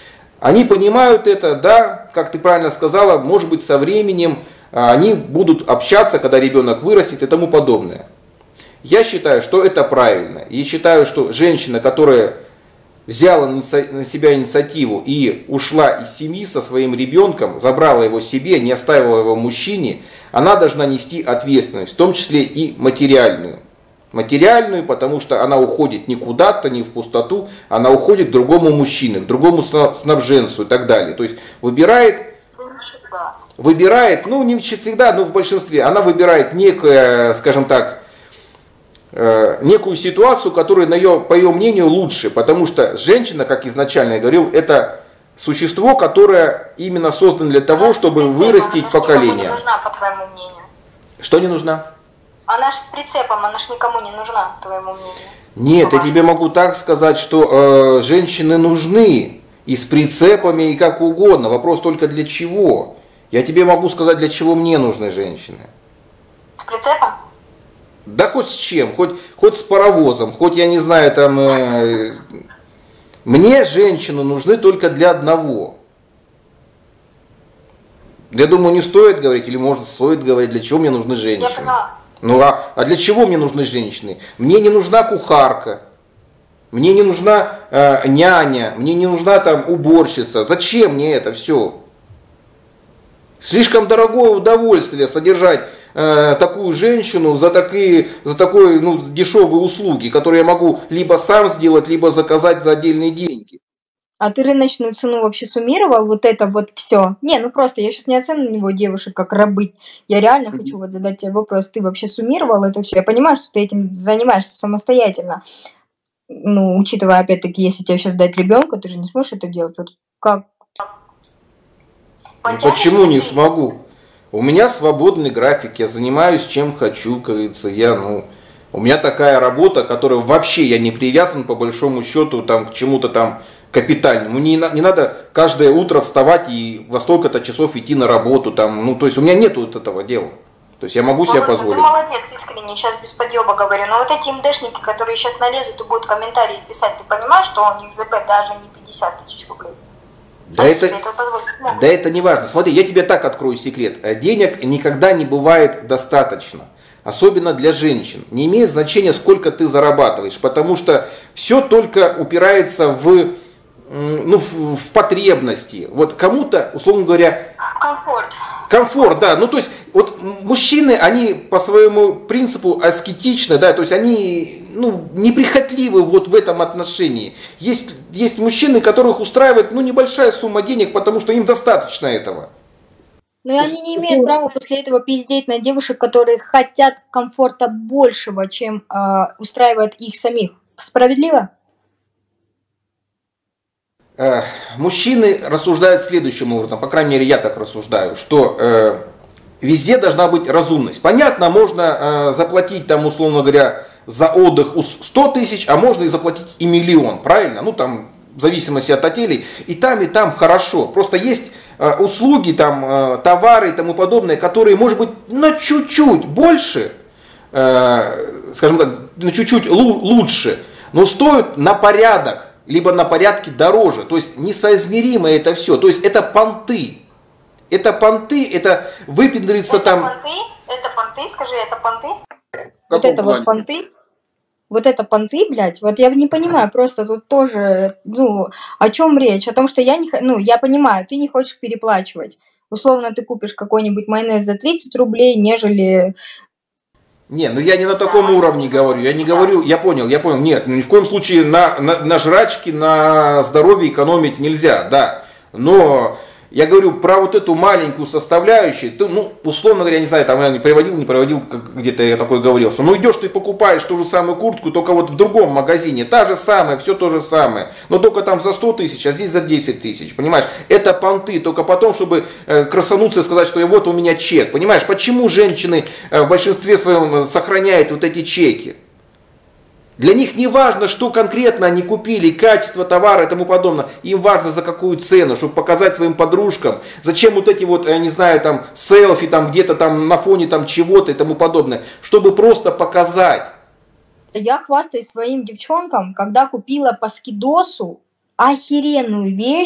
Они понимают это, да, как ты правильно сказала, может быть, со временем они будут общаться, когда ребенок вырастет и тому подобное. Я считаю, что это правильно. И считаю, что женщина, которая взяла на себя инициативу и ушла из семьи со своим ребенком, забрала его себе, не оставила его мужчине, она должна нести ответственность, в том числе и материальную. Материальную, потому что она уходит не куда-то, не в пустоту, она уходит к другому мужчине, к другому снабженцу и так далее. То есть выбирает, выбирает, ну не всегда, но в большинстве, она выбирает некое, скажем так, некую ситуацию, которая, на ее, по ее мнению, лучше. Потому что женщина, как изначально я говорил, это существо, которое именно создано для того, она чтобы вырастить поколение. Она не нужна, по твоему мнению. Что не нужна? Она же с прицепом, она же никому не нужна, по твоему мнению. Нет, по я тебе могу так сказать, что э, женщины нужны и с прицепами, и как угодно. Вопрос только для чего. Я тебе могу сказать, для чего мне нужны женщины. С прицепом? Да хоть с чем, хоть, хоть с паровозом, хоть я не знаю, там... Э, мне женщины нужны только для одного. Я думаю, не стоит говорить, или может стоит говорить, для чего мне нужны женщины. Я поняла. Ну а, а для чего мне нужны женщины? Мне не нужна кухарка, мне не нужна э, няня, мне не нужна там уборщица. Зачем мне это все? Слишком дорогое удовольствие содержать э, такую женщину за такие, за такой, ну, дешевые услуги, которые я могу либо сам сделать, либо заказать за отдельные деньги. А ты рыночную цену вообще суммировал, вот это вот все? Не, ну просто я сейчас не оцениваю девушек как рабы. Я реально mm-hmm. хочу вот задать тебе вопрос. Ты вообще суммировал это все? Я понимаю, что ты этим занимаешься самостоятельно. Ну, учитывая, опять-таки, если тебе сейчас дать ребенка, ты же не сможешь это делать. Вот как? Ну, почему не смогу? У меня свободный график, я занимаюсь чем хочу, как говорится. Я, ну, у меня такая работа, которая вообще я не привязан по большому счету там, к чему-то там капитальному. Не, не надо каждое утро вставать и во столько-то часов идти на работу. Там, ну, то есть у меня нет вот этого дела. То есть я могу себе позволить. Ты молодец, искренне, сейчас без подъеба говорю. Но вот эти МДшники, которые сейчас налезут и будут комментарии писать, ты понимаешь, что у них ЗП даже не пятьдесят тысяч рублей? Да это, да это не важно. Смотри, я тебе так открою секрет. Денег никогда не бывает достаточно. Особенно для женщин. Не имеет значения, сколько ты зарабатываешь. Потому что все только упирается в, ну, в, в потребности. Вот кому-то, условно говоря... Комфорт. Комфорт, да. Ну, то есть, вот мужчины, они по своему принципу аскетичны, да, то есть они, ну, неприхотливы вот в этом отношении. Есть, есть мужчины, которых устраивает, ну, небольшая сумма денег, потому что им достаточно этого. Но они не имеют права после этого пиздеть на девушек, которые хотят комфорта большего, чем э, устраивает их самих. Справедливо? Э, мужчины рассуждают следующим образом, по крайней мере я так рассуждаю, что э, везде должна быть разумность. Понятно, можно э, заплатить там, условно говоря, за отдых сто тысяч, а можно и заплатить и миллион, правильно? Ну там в зависимости от отелей. И там, и там хорошо. Просто есть э, услуги, там, э, товары и тому подобное, которые, может быть, на чуть-чуть больше, э, скажем так, на чуть-чуть лучше, но стоят на порядок, либо на порядке дороже. То есть несоизмеримо это все. То есть это понты. Это понты, это выпендриться это там... Понты? Это понты? Скажи, это понты? Вот это плане? Вот понты? Вот это понты, блядь, вот я не понимаю, просто тут тоже, ну, о чем речь? О том, что я не, ну, я понимаю, ты не хочешь переплачивать. Условно, ты купишь какой-нибудь майонез за тридцать рублей, нежели... Не, ну я не на таком да, уровне говорю, я не говорю, я понял, я понял, нет, ни в коем случае на, на, на жрачке, на здоровье экономить нельзя, да, но... Я говорю про вот эту маленькую составляющую, ты, ну, условно говоря, я не знаю, там я не приводил, не приводил, где-то я такое говорил, что ну идешь ты покупаешь ту же самую куртку, только вот в другом магазине, та же самая, все то же самое, но только там за сто тысяч, а здесь за десять тысяч, понимаешь, это понты, только потом, чтобы э, красануться и сказать, что вот у меня чек, понимаешь, почему женщины э, в большинстве своем сохраняют вот эти чеки? Для них не важно, что конкретно они купили, качество товара и тому подобное. Им важно за какую цену, чтобы показать своим подружкам. Зачем вот эти вот, я не знаю, там селфи там где-то там на фоне там чего-то и тому подобное. Чтобы просто показать. Я хвастаюсь своим девчонкам, когда купила по скидосу охеренную вещь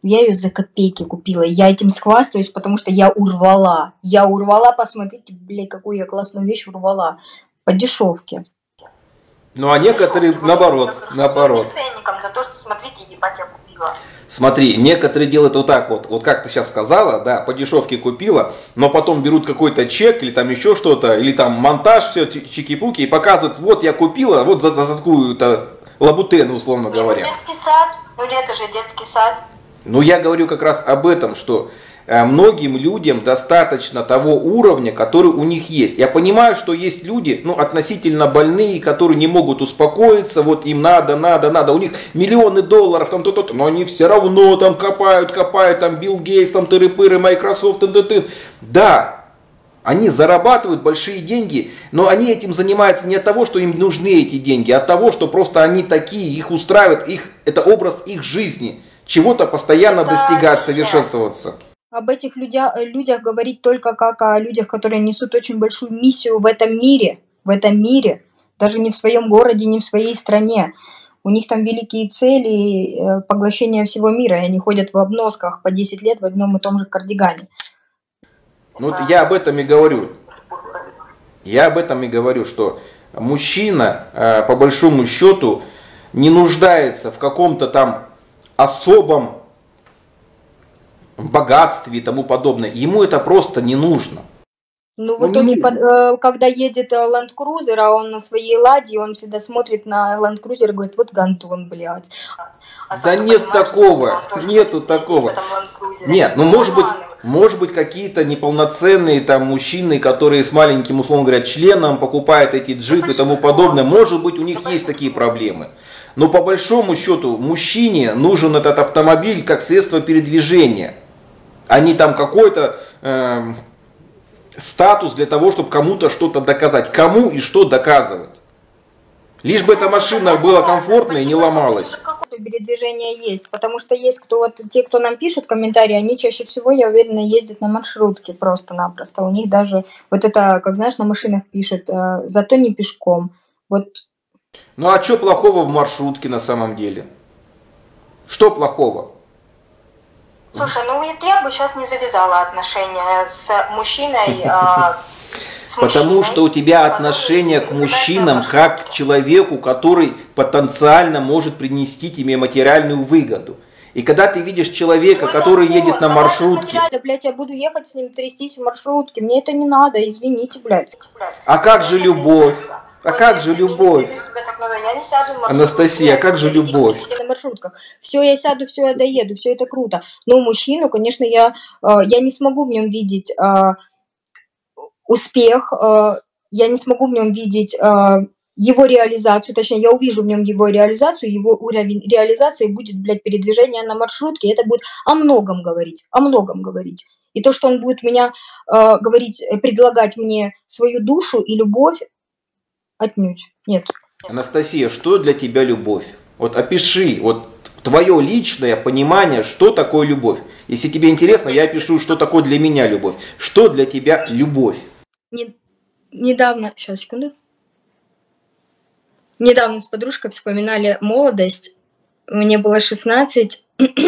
Я ее за копейки купила. Я этим схвастаюсь, потому что я урвала. Я урвала, посмотрите, блядь, какую я классную вещь урвала. По дешевке. Ну а некоторые Дешевки. наоборот, Вот наоборот. ценником за то, что смотрите, ебать, я купила. Смотри, некоторые делают вот так вот, вот как ты сейчас сказала, да, по дешевке купила, но потом берут какой-то чек или там еще что-то, или там монтаж, все, чики-пуки, и показывают, вот я купила, вот за, за такую-то лабутену, условно Не, говоря. ну детский сад, ну это же детский сад. Ну я говорю как раз об этом, что э, многим людям достаточно того уровня, который у них есть. Я понимаю, что есть люди, ну, относительно больные, которые не могут успокоиться, вот им надо, надо, надо, у них миллионы долларов, там то-то, но они все равно там копают, копают, там Билл Гейтс, там тыры-пыры, Microsoft, тын-тын-тын. Да, они зарабатывают большие деньги, но они этим занимаются не от того, что им нужны эти деньги, а от того, что просто они такие, их устраивает, их, это образ их жизни. Чего-то постоянно Это достигать, везде. совершенствоваться. Об этих людях, людях говорить только как о людях, которые несут очень большую миссию в этом мире. В этом мире. Даже не в своем городе, не в своей стране. У них там великие цели э, поглощения всего мира. И они ходят в обносках по десять лет в одном и том же кардигане. Ну, вот я об этом и говорю. Я об этом и говорю, что мужчина, э, по большому счету, не нуждается в каком-то там особом богатстве и тому подобное. Ему это просто не нужно. Ну, в Ну, не итоге, нужно. под- э, когда едет э, Land Cruiser, а он на своей ладе, он всегда смотрит на Land Cruiser и говорит, вот гандон, блядь. А Да сам ты нет понимаешь, такого, что он тоже нету хочет сидеть такого. в этом Land Cruiser. Нет, ну может быть, Обманываться. может быть какие-то неполноценные там мужчины, которые с маленьким, условно говоря, членом покупают эти джипы и тому большинство. подобное, может быть у них Да есть большинство. такие проблемы. Но по большому счету мужчине нужен этот автомобиль как средство передвижения, а не там какой-то эм, статус для того, чтобы кому-то что-то доказать. Кому и что доказывать? Лишь бы эта машина была комфортной и не ломалась. Что передвижение есть, потому что есть кто вот те, кто нам пишет комментарии, они чаще всего, я уверена, ездят на маршрутке просто-напросто. У них даже вот это, как знаешь, на машинах пишут, э, зато не пешком. Вот. Ну а что плохого в маршрутке на самом деле? Что плохого? Слушай, ну вот я бы сейчас не завязала отношения с мужчиной. а, с Потому мужчиной, что у тебя который отношение к катается на мужчинам как к маршрутке. человеку, который потенциально может принести тебе материальную выгоду. И когда ты видишь человека, Ну, который это едет на вот, маршрутке, Да, блядь, я буду ехать с ним трястись в маршрутке, мне это не надо, извините, блядь. а как же Конечно, любовь? принцесса. А Ой, как нет, же ты не любовь? веди себя так надо, я не сяду в маршрутку, Анастасия, я а как же буду видеть любовь? себя. На маршрутках. Все, я сяду, все, я доеду, все это круто. Но мужчину, конечно, я, э, я не смогу в нем видеть э, успех, э, я не смогу в нем видеть э, его реализацию, точнее, я увижу в нем его реализацию, его уровень реализации будет, блядь, передвижение на маршрутке, и это будет о многом говорить, о многом говорить. И то, что он будет меня э, говорить, э, предлагать мне свою душу и любовь, отнюдь, нет. Анастасия, что для тебя любовь? Вот опиши, вот твое личное понимание, что такое любовь. Если тебе интересно, я опишу, что такое для меня любовь. Что для тебя любовь? Не- недавно, сейчас, секунду. Недавно с подружкой вспоминали молодость. Мне было шестнадцать.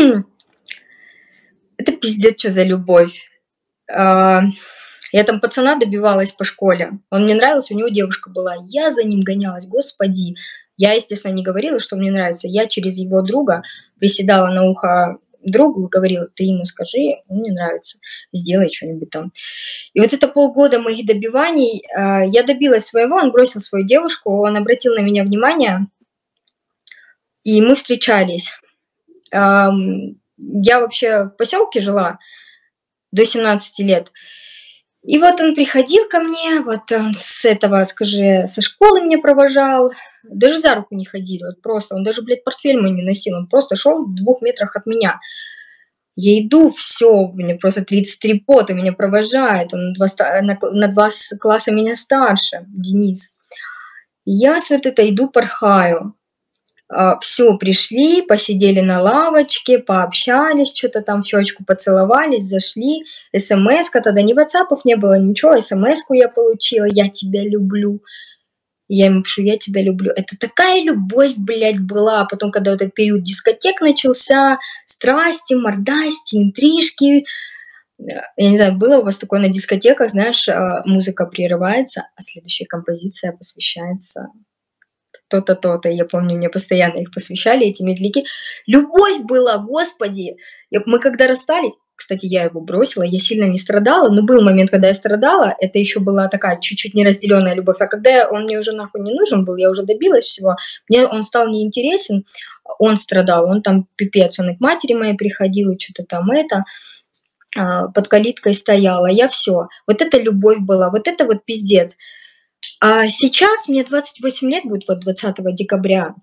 Это пиздец, что за любовь. А, Я там пацана добивалась по школе. Он мне нравился, у него девушка была. Я за ним гонялась, господи. Я, естественно, не говорила, что мне нравится. Я через его друга приседала на ухо другу и говорила, ты ему скажи, он мне нравится, сделай что-нибудь там. И вот это полгода моих добиваний, а, я добилась своего, он бросил свою девушку, он обратил на меня внимание, и мы встречались. Ам, Я вообще в поселке жила до семнадцати лет. И вот он приходил ко мне, вот он с этого, скажи, со школы меня провожал, даже за руку не ходили, вот просто, он даже, блядь, портфель мой не носил, он просто шел в двух метрах от меня. Я иду, все, мне просто тридцать три пота, меня провожает, он на два, ста- на, кл- на два с- класса меня старше, Денис. И я с вот это иду, порхаю. Все, пришли, посидели на лавочке, пообщались, что-то там в щечку поцеловались, зашли. СМС-ка, тогда ни ватсапов не было, ничего, СМС-ку я получила, я тебя люблю. Я ему пишу, я тебя люблю. Это такая любовь, блядь, была. А потом, когда вот этот период дискотек начался, страсти, мордасти, интрижки. Я не знаю, было у вас такое на дискотеках, знаешь, музыка прерывается, а следующая композиция посвящается то-то, то-то. Я помню, мне постоянно их посвящали, эти медляки. Любовь была, господи! Мы когда расстались, кстати, я его бросила, я сильно не страдала, но был момент, когда я страдала, это еще была такая чуть-чуть неразделенная любовь, а когда он мне уже нахуй не нужен был, я уже добилась всего, мне он стал неинтересен, он страдал, он там пипец, он и к матери моей приходил, и что-то там это, под калиткой стояла, я все. Вот это любовь была, вот это вот пиздец. А сейчас мне двадцать восемь лет будет, вот двадцатого декабря,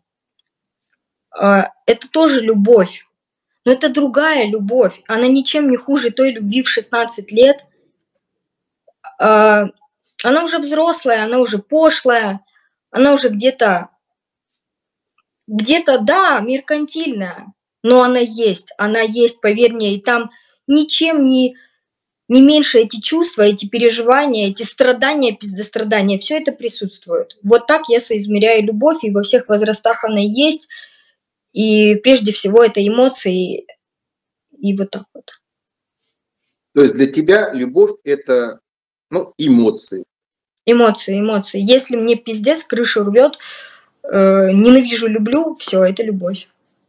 это тоже любовь. Но это другая любовь. Она ничем не хуже той любви в шестнадцать лет. Она уже взрослая, она уже пошлая, она уже где-то, где-то, да, меркантильная, но она есть, она есть, поверь мне, и там ничем не, не меньше эти чувства, эти переживания, эти страдания, пиздострадания, все это присутствует. Вот так я соизмеряю любовь, и во всех возрастах она есть. И прежде всего это эмоции, и вот так вот. То есть для тебя любовь это, ну, эмоции. Эмоции, эмоции. Если мне пиздец крышу рвет, э, ненавижу, люблю, все, это любовь.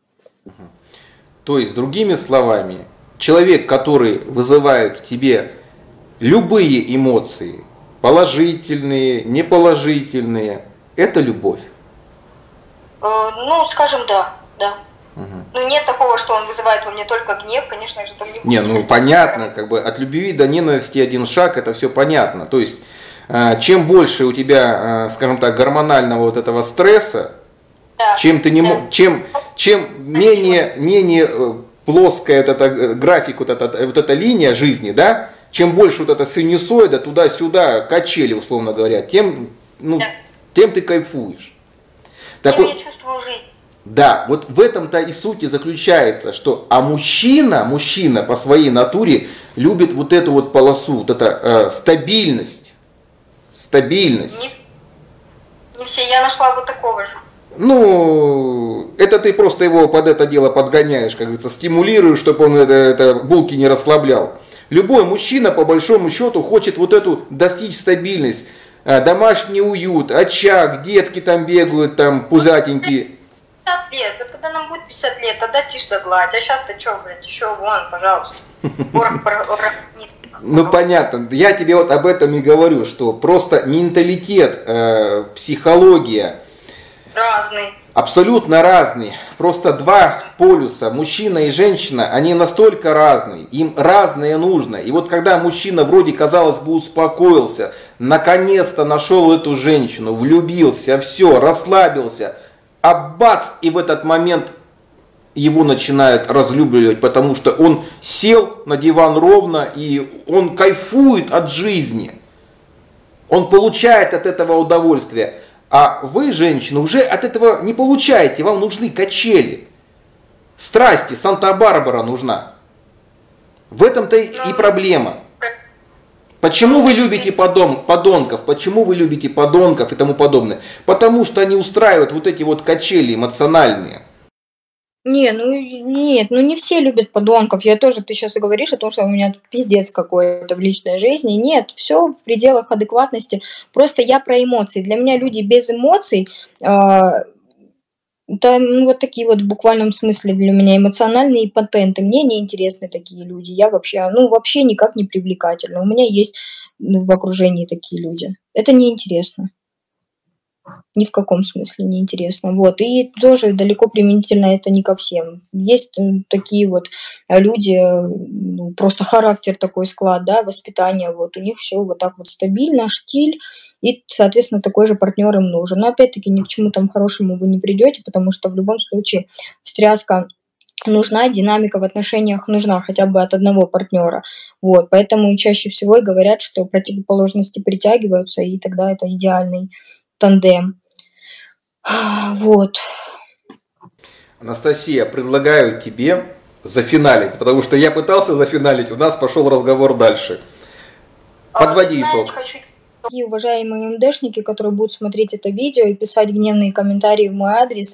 То есть, другими словами, человек, который вызывает в тебе любые эмоции, положительные, неположительные, это любовь. Э, ну, скажем, да. Да. Угу. Ну, нет такого, что он вызывает во мне только гнев, конечно же, там не будет. Не, ну понятно, как бы от любви до ненависти один шаг, это все понятно. То есть, э, чем больше у тебя, э, скажем так, гормонального вот этого стресса, да. чем ты не да. чем, чем менее, менее плоская вот эта график, вот эта, вот эта линия жизни, да, чем больше вот эта синусоида туда-сюда, качели, условно говоря, тем, ну, да. тем ты кайфуешь. Тем так я вот, чувствую жизнь. Да, вот в этом-то и суть и заключается, что а мужчина, мужчина по своей натуре любит вот эту вот полосу, вот это э, стабильность, стабильность. Не, не все, я нашла вот такого же. Ну, это ты просто его под это дело подгоняешь, как говорится, стимулируешь, чтобы он это, это булки не расслаблял. Любой мужчина, по большому счету, хочет вот эту достичь стабильность, э, домашний уют, очаг, детки там бегают, там пузатенькие. пятьдесят лет, вот когда нам будет пятьдесят лет, тогда тишь да гладь, а сейчас-то что, блядь, еще вон, пожалуйста, порох, порох, ну понятно, я тебе вот об этом и говорю, что просто менталитет, э, психология разный, абсолютно разный, просто два полюса, мужчина и женщина, они настолько разные, им разное нужно, и вот когда мужчина вроде, казалось бы, успокоился, наконец-то нашел эту женщину, влюбился, все, расслабился, а бац, и в этот момент его начинает разлюбливать, потому что он сел на диван ровно, и он кайфует от жизни. Он получает от этого удовольствие. А вы, женщины, уже от этого не получаете, вам нужны качели. Страсти, Санта-Барбара нужна. В этом-то и проблема. Почему вы любите подон, подонков? Почему вы любите подонков и тому подобное? Потому что они устраивают вот эти вот качели эмоциональные. Не, ну нет, ну не все любят подонков. Я тоже, ты сейчас и говоришь о том, что у меня тут пиздец какой-то в личной жизни. Нет, все в пределах адекватности. Просто я про эмоции. Для меня люди без эмоций, э, это ну, вот такие вот в буквальном смысле для меня эмоциональные импотенты. Мне не интересны такие люди. Я вообще, ну вообще никак не привлекательна. У меня есть ну, в окружении такие люди. Это неинтересно. Ни в каком смысле не интересно. Вот. И тоже далеко применительно это не ко всем. Есть такие вот люди, ну, просто характер такой, склад, да, воспитание, вот у них все вот так вот стабильно, штиль, и, соответственно, такой же партнер им нужен. Но опять-таки ни к чему там хорошему вы не придете, потому что в любом случае встряска нужна, динамика в отношениях нужна хотя бы от одного партнера. Вот. Поэтому чаще всего и говорят, что противоположности притягиваются, и тогда это идеальный тандем. Вот. Анастасия, предлагаю тебе зафиналить, потому что я пытался зафиналить, у нас пошел разговор дальше. Подводи итог. Хочу, И уважаемые МДшники, которые будут смотреть это видео и писать гневные комментарии в мой адрес,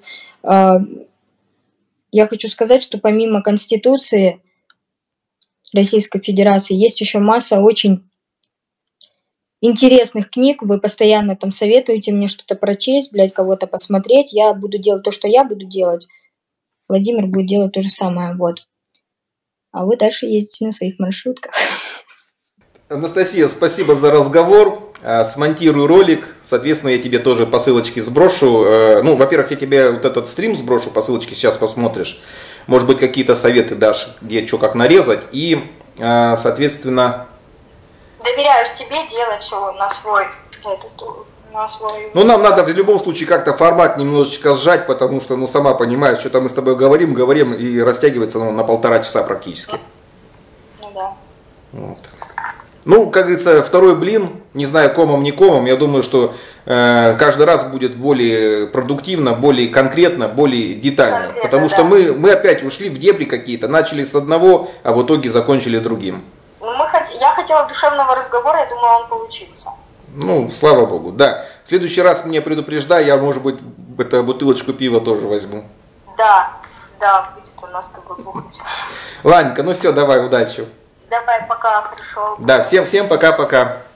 я хочу сказать, что помимо Конституции Российской Федерации есть еще масса очень интересных книг. Вы постоянно там советуете мне что-то прочесть, блядь, кого-то посмотреть. Я буду делать то, что я буду делать. Владимир будет делать то же самое, вот. А вы дальше ездите на своих маршрутках. Анастасия, спасибо за разговор. Смонтирую ролик, соответственно, я тебе тоже по ссылочке сброшу. Ну, во-первых, я тебе вот этот стрим сброшу, по ссылочке сейчас посмотришь. Может быть, какие-то советы дашь, где что как нарезать. И, соответственно... Доверяюсь тебе, делай все на свой... Этот, на свой... Ну, нам надо в любом случае как-то формат немножечко сжать, потому что, ну, сама понимаешь, что-то мы с тобой говорим, говорим, и растягивается ну, на полтора часа практически. Ну, да. Вот. Ну, как говорится, второй блин, не знаю, комом, не комом, я думаю, что э, каждый раз будет более продуктивно, более конкретно, более детально. Конкретно, потому что да. мы, мы опять ушли в дебри какие-то, начали с одного, а в итоге закончили другим. Мы хот... Я хотела душевного разговора, я думала, он получился. Ну, слава богу, да. В следующий раз меня предупреждай, я, может быть, это, бутылочку пива тоже возьму. Да, да, будет у нас с тобой бухать. Ланька, ну все, давай, удачи. Давай, пока, хорошо. Да, всем, всем пока-пока.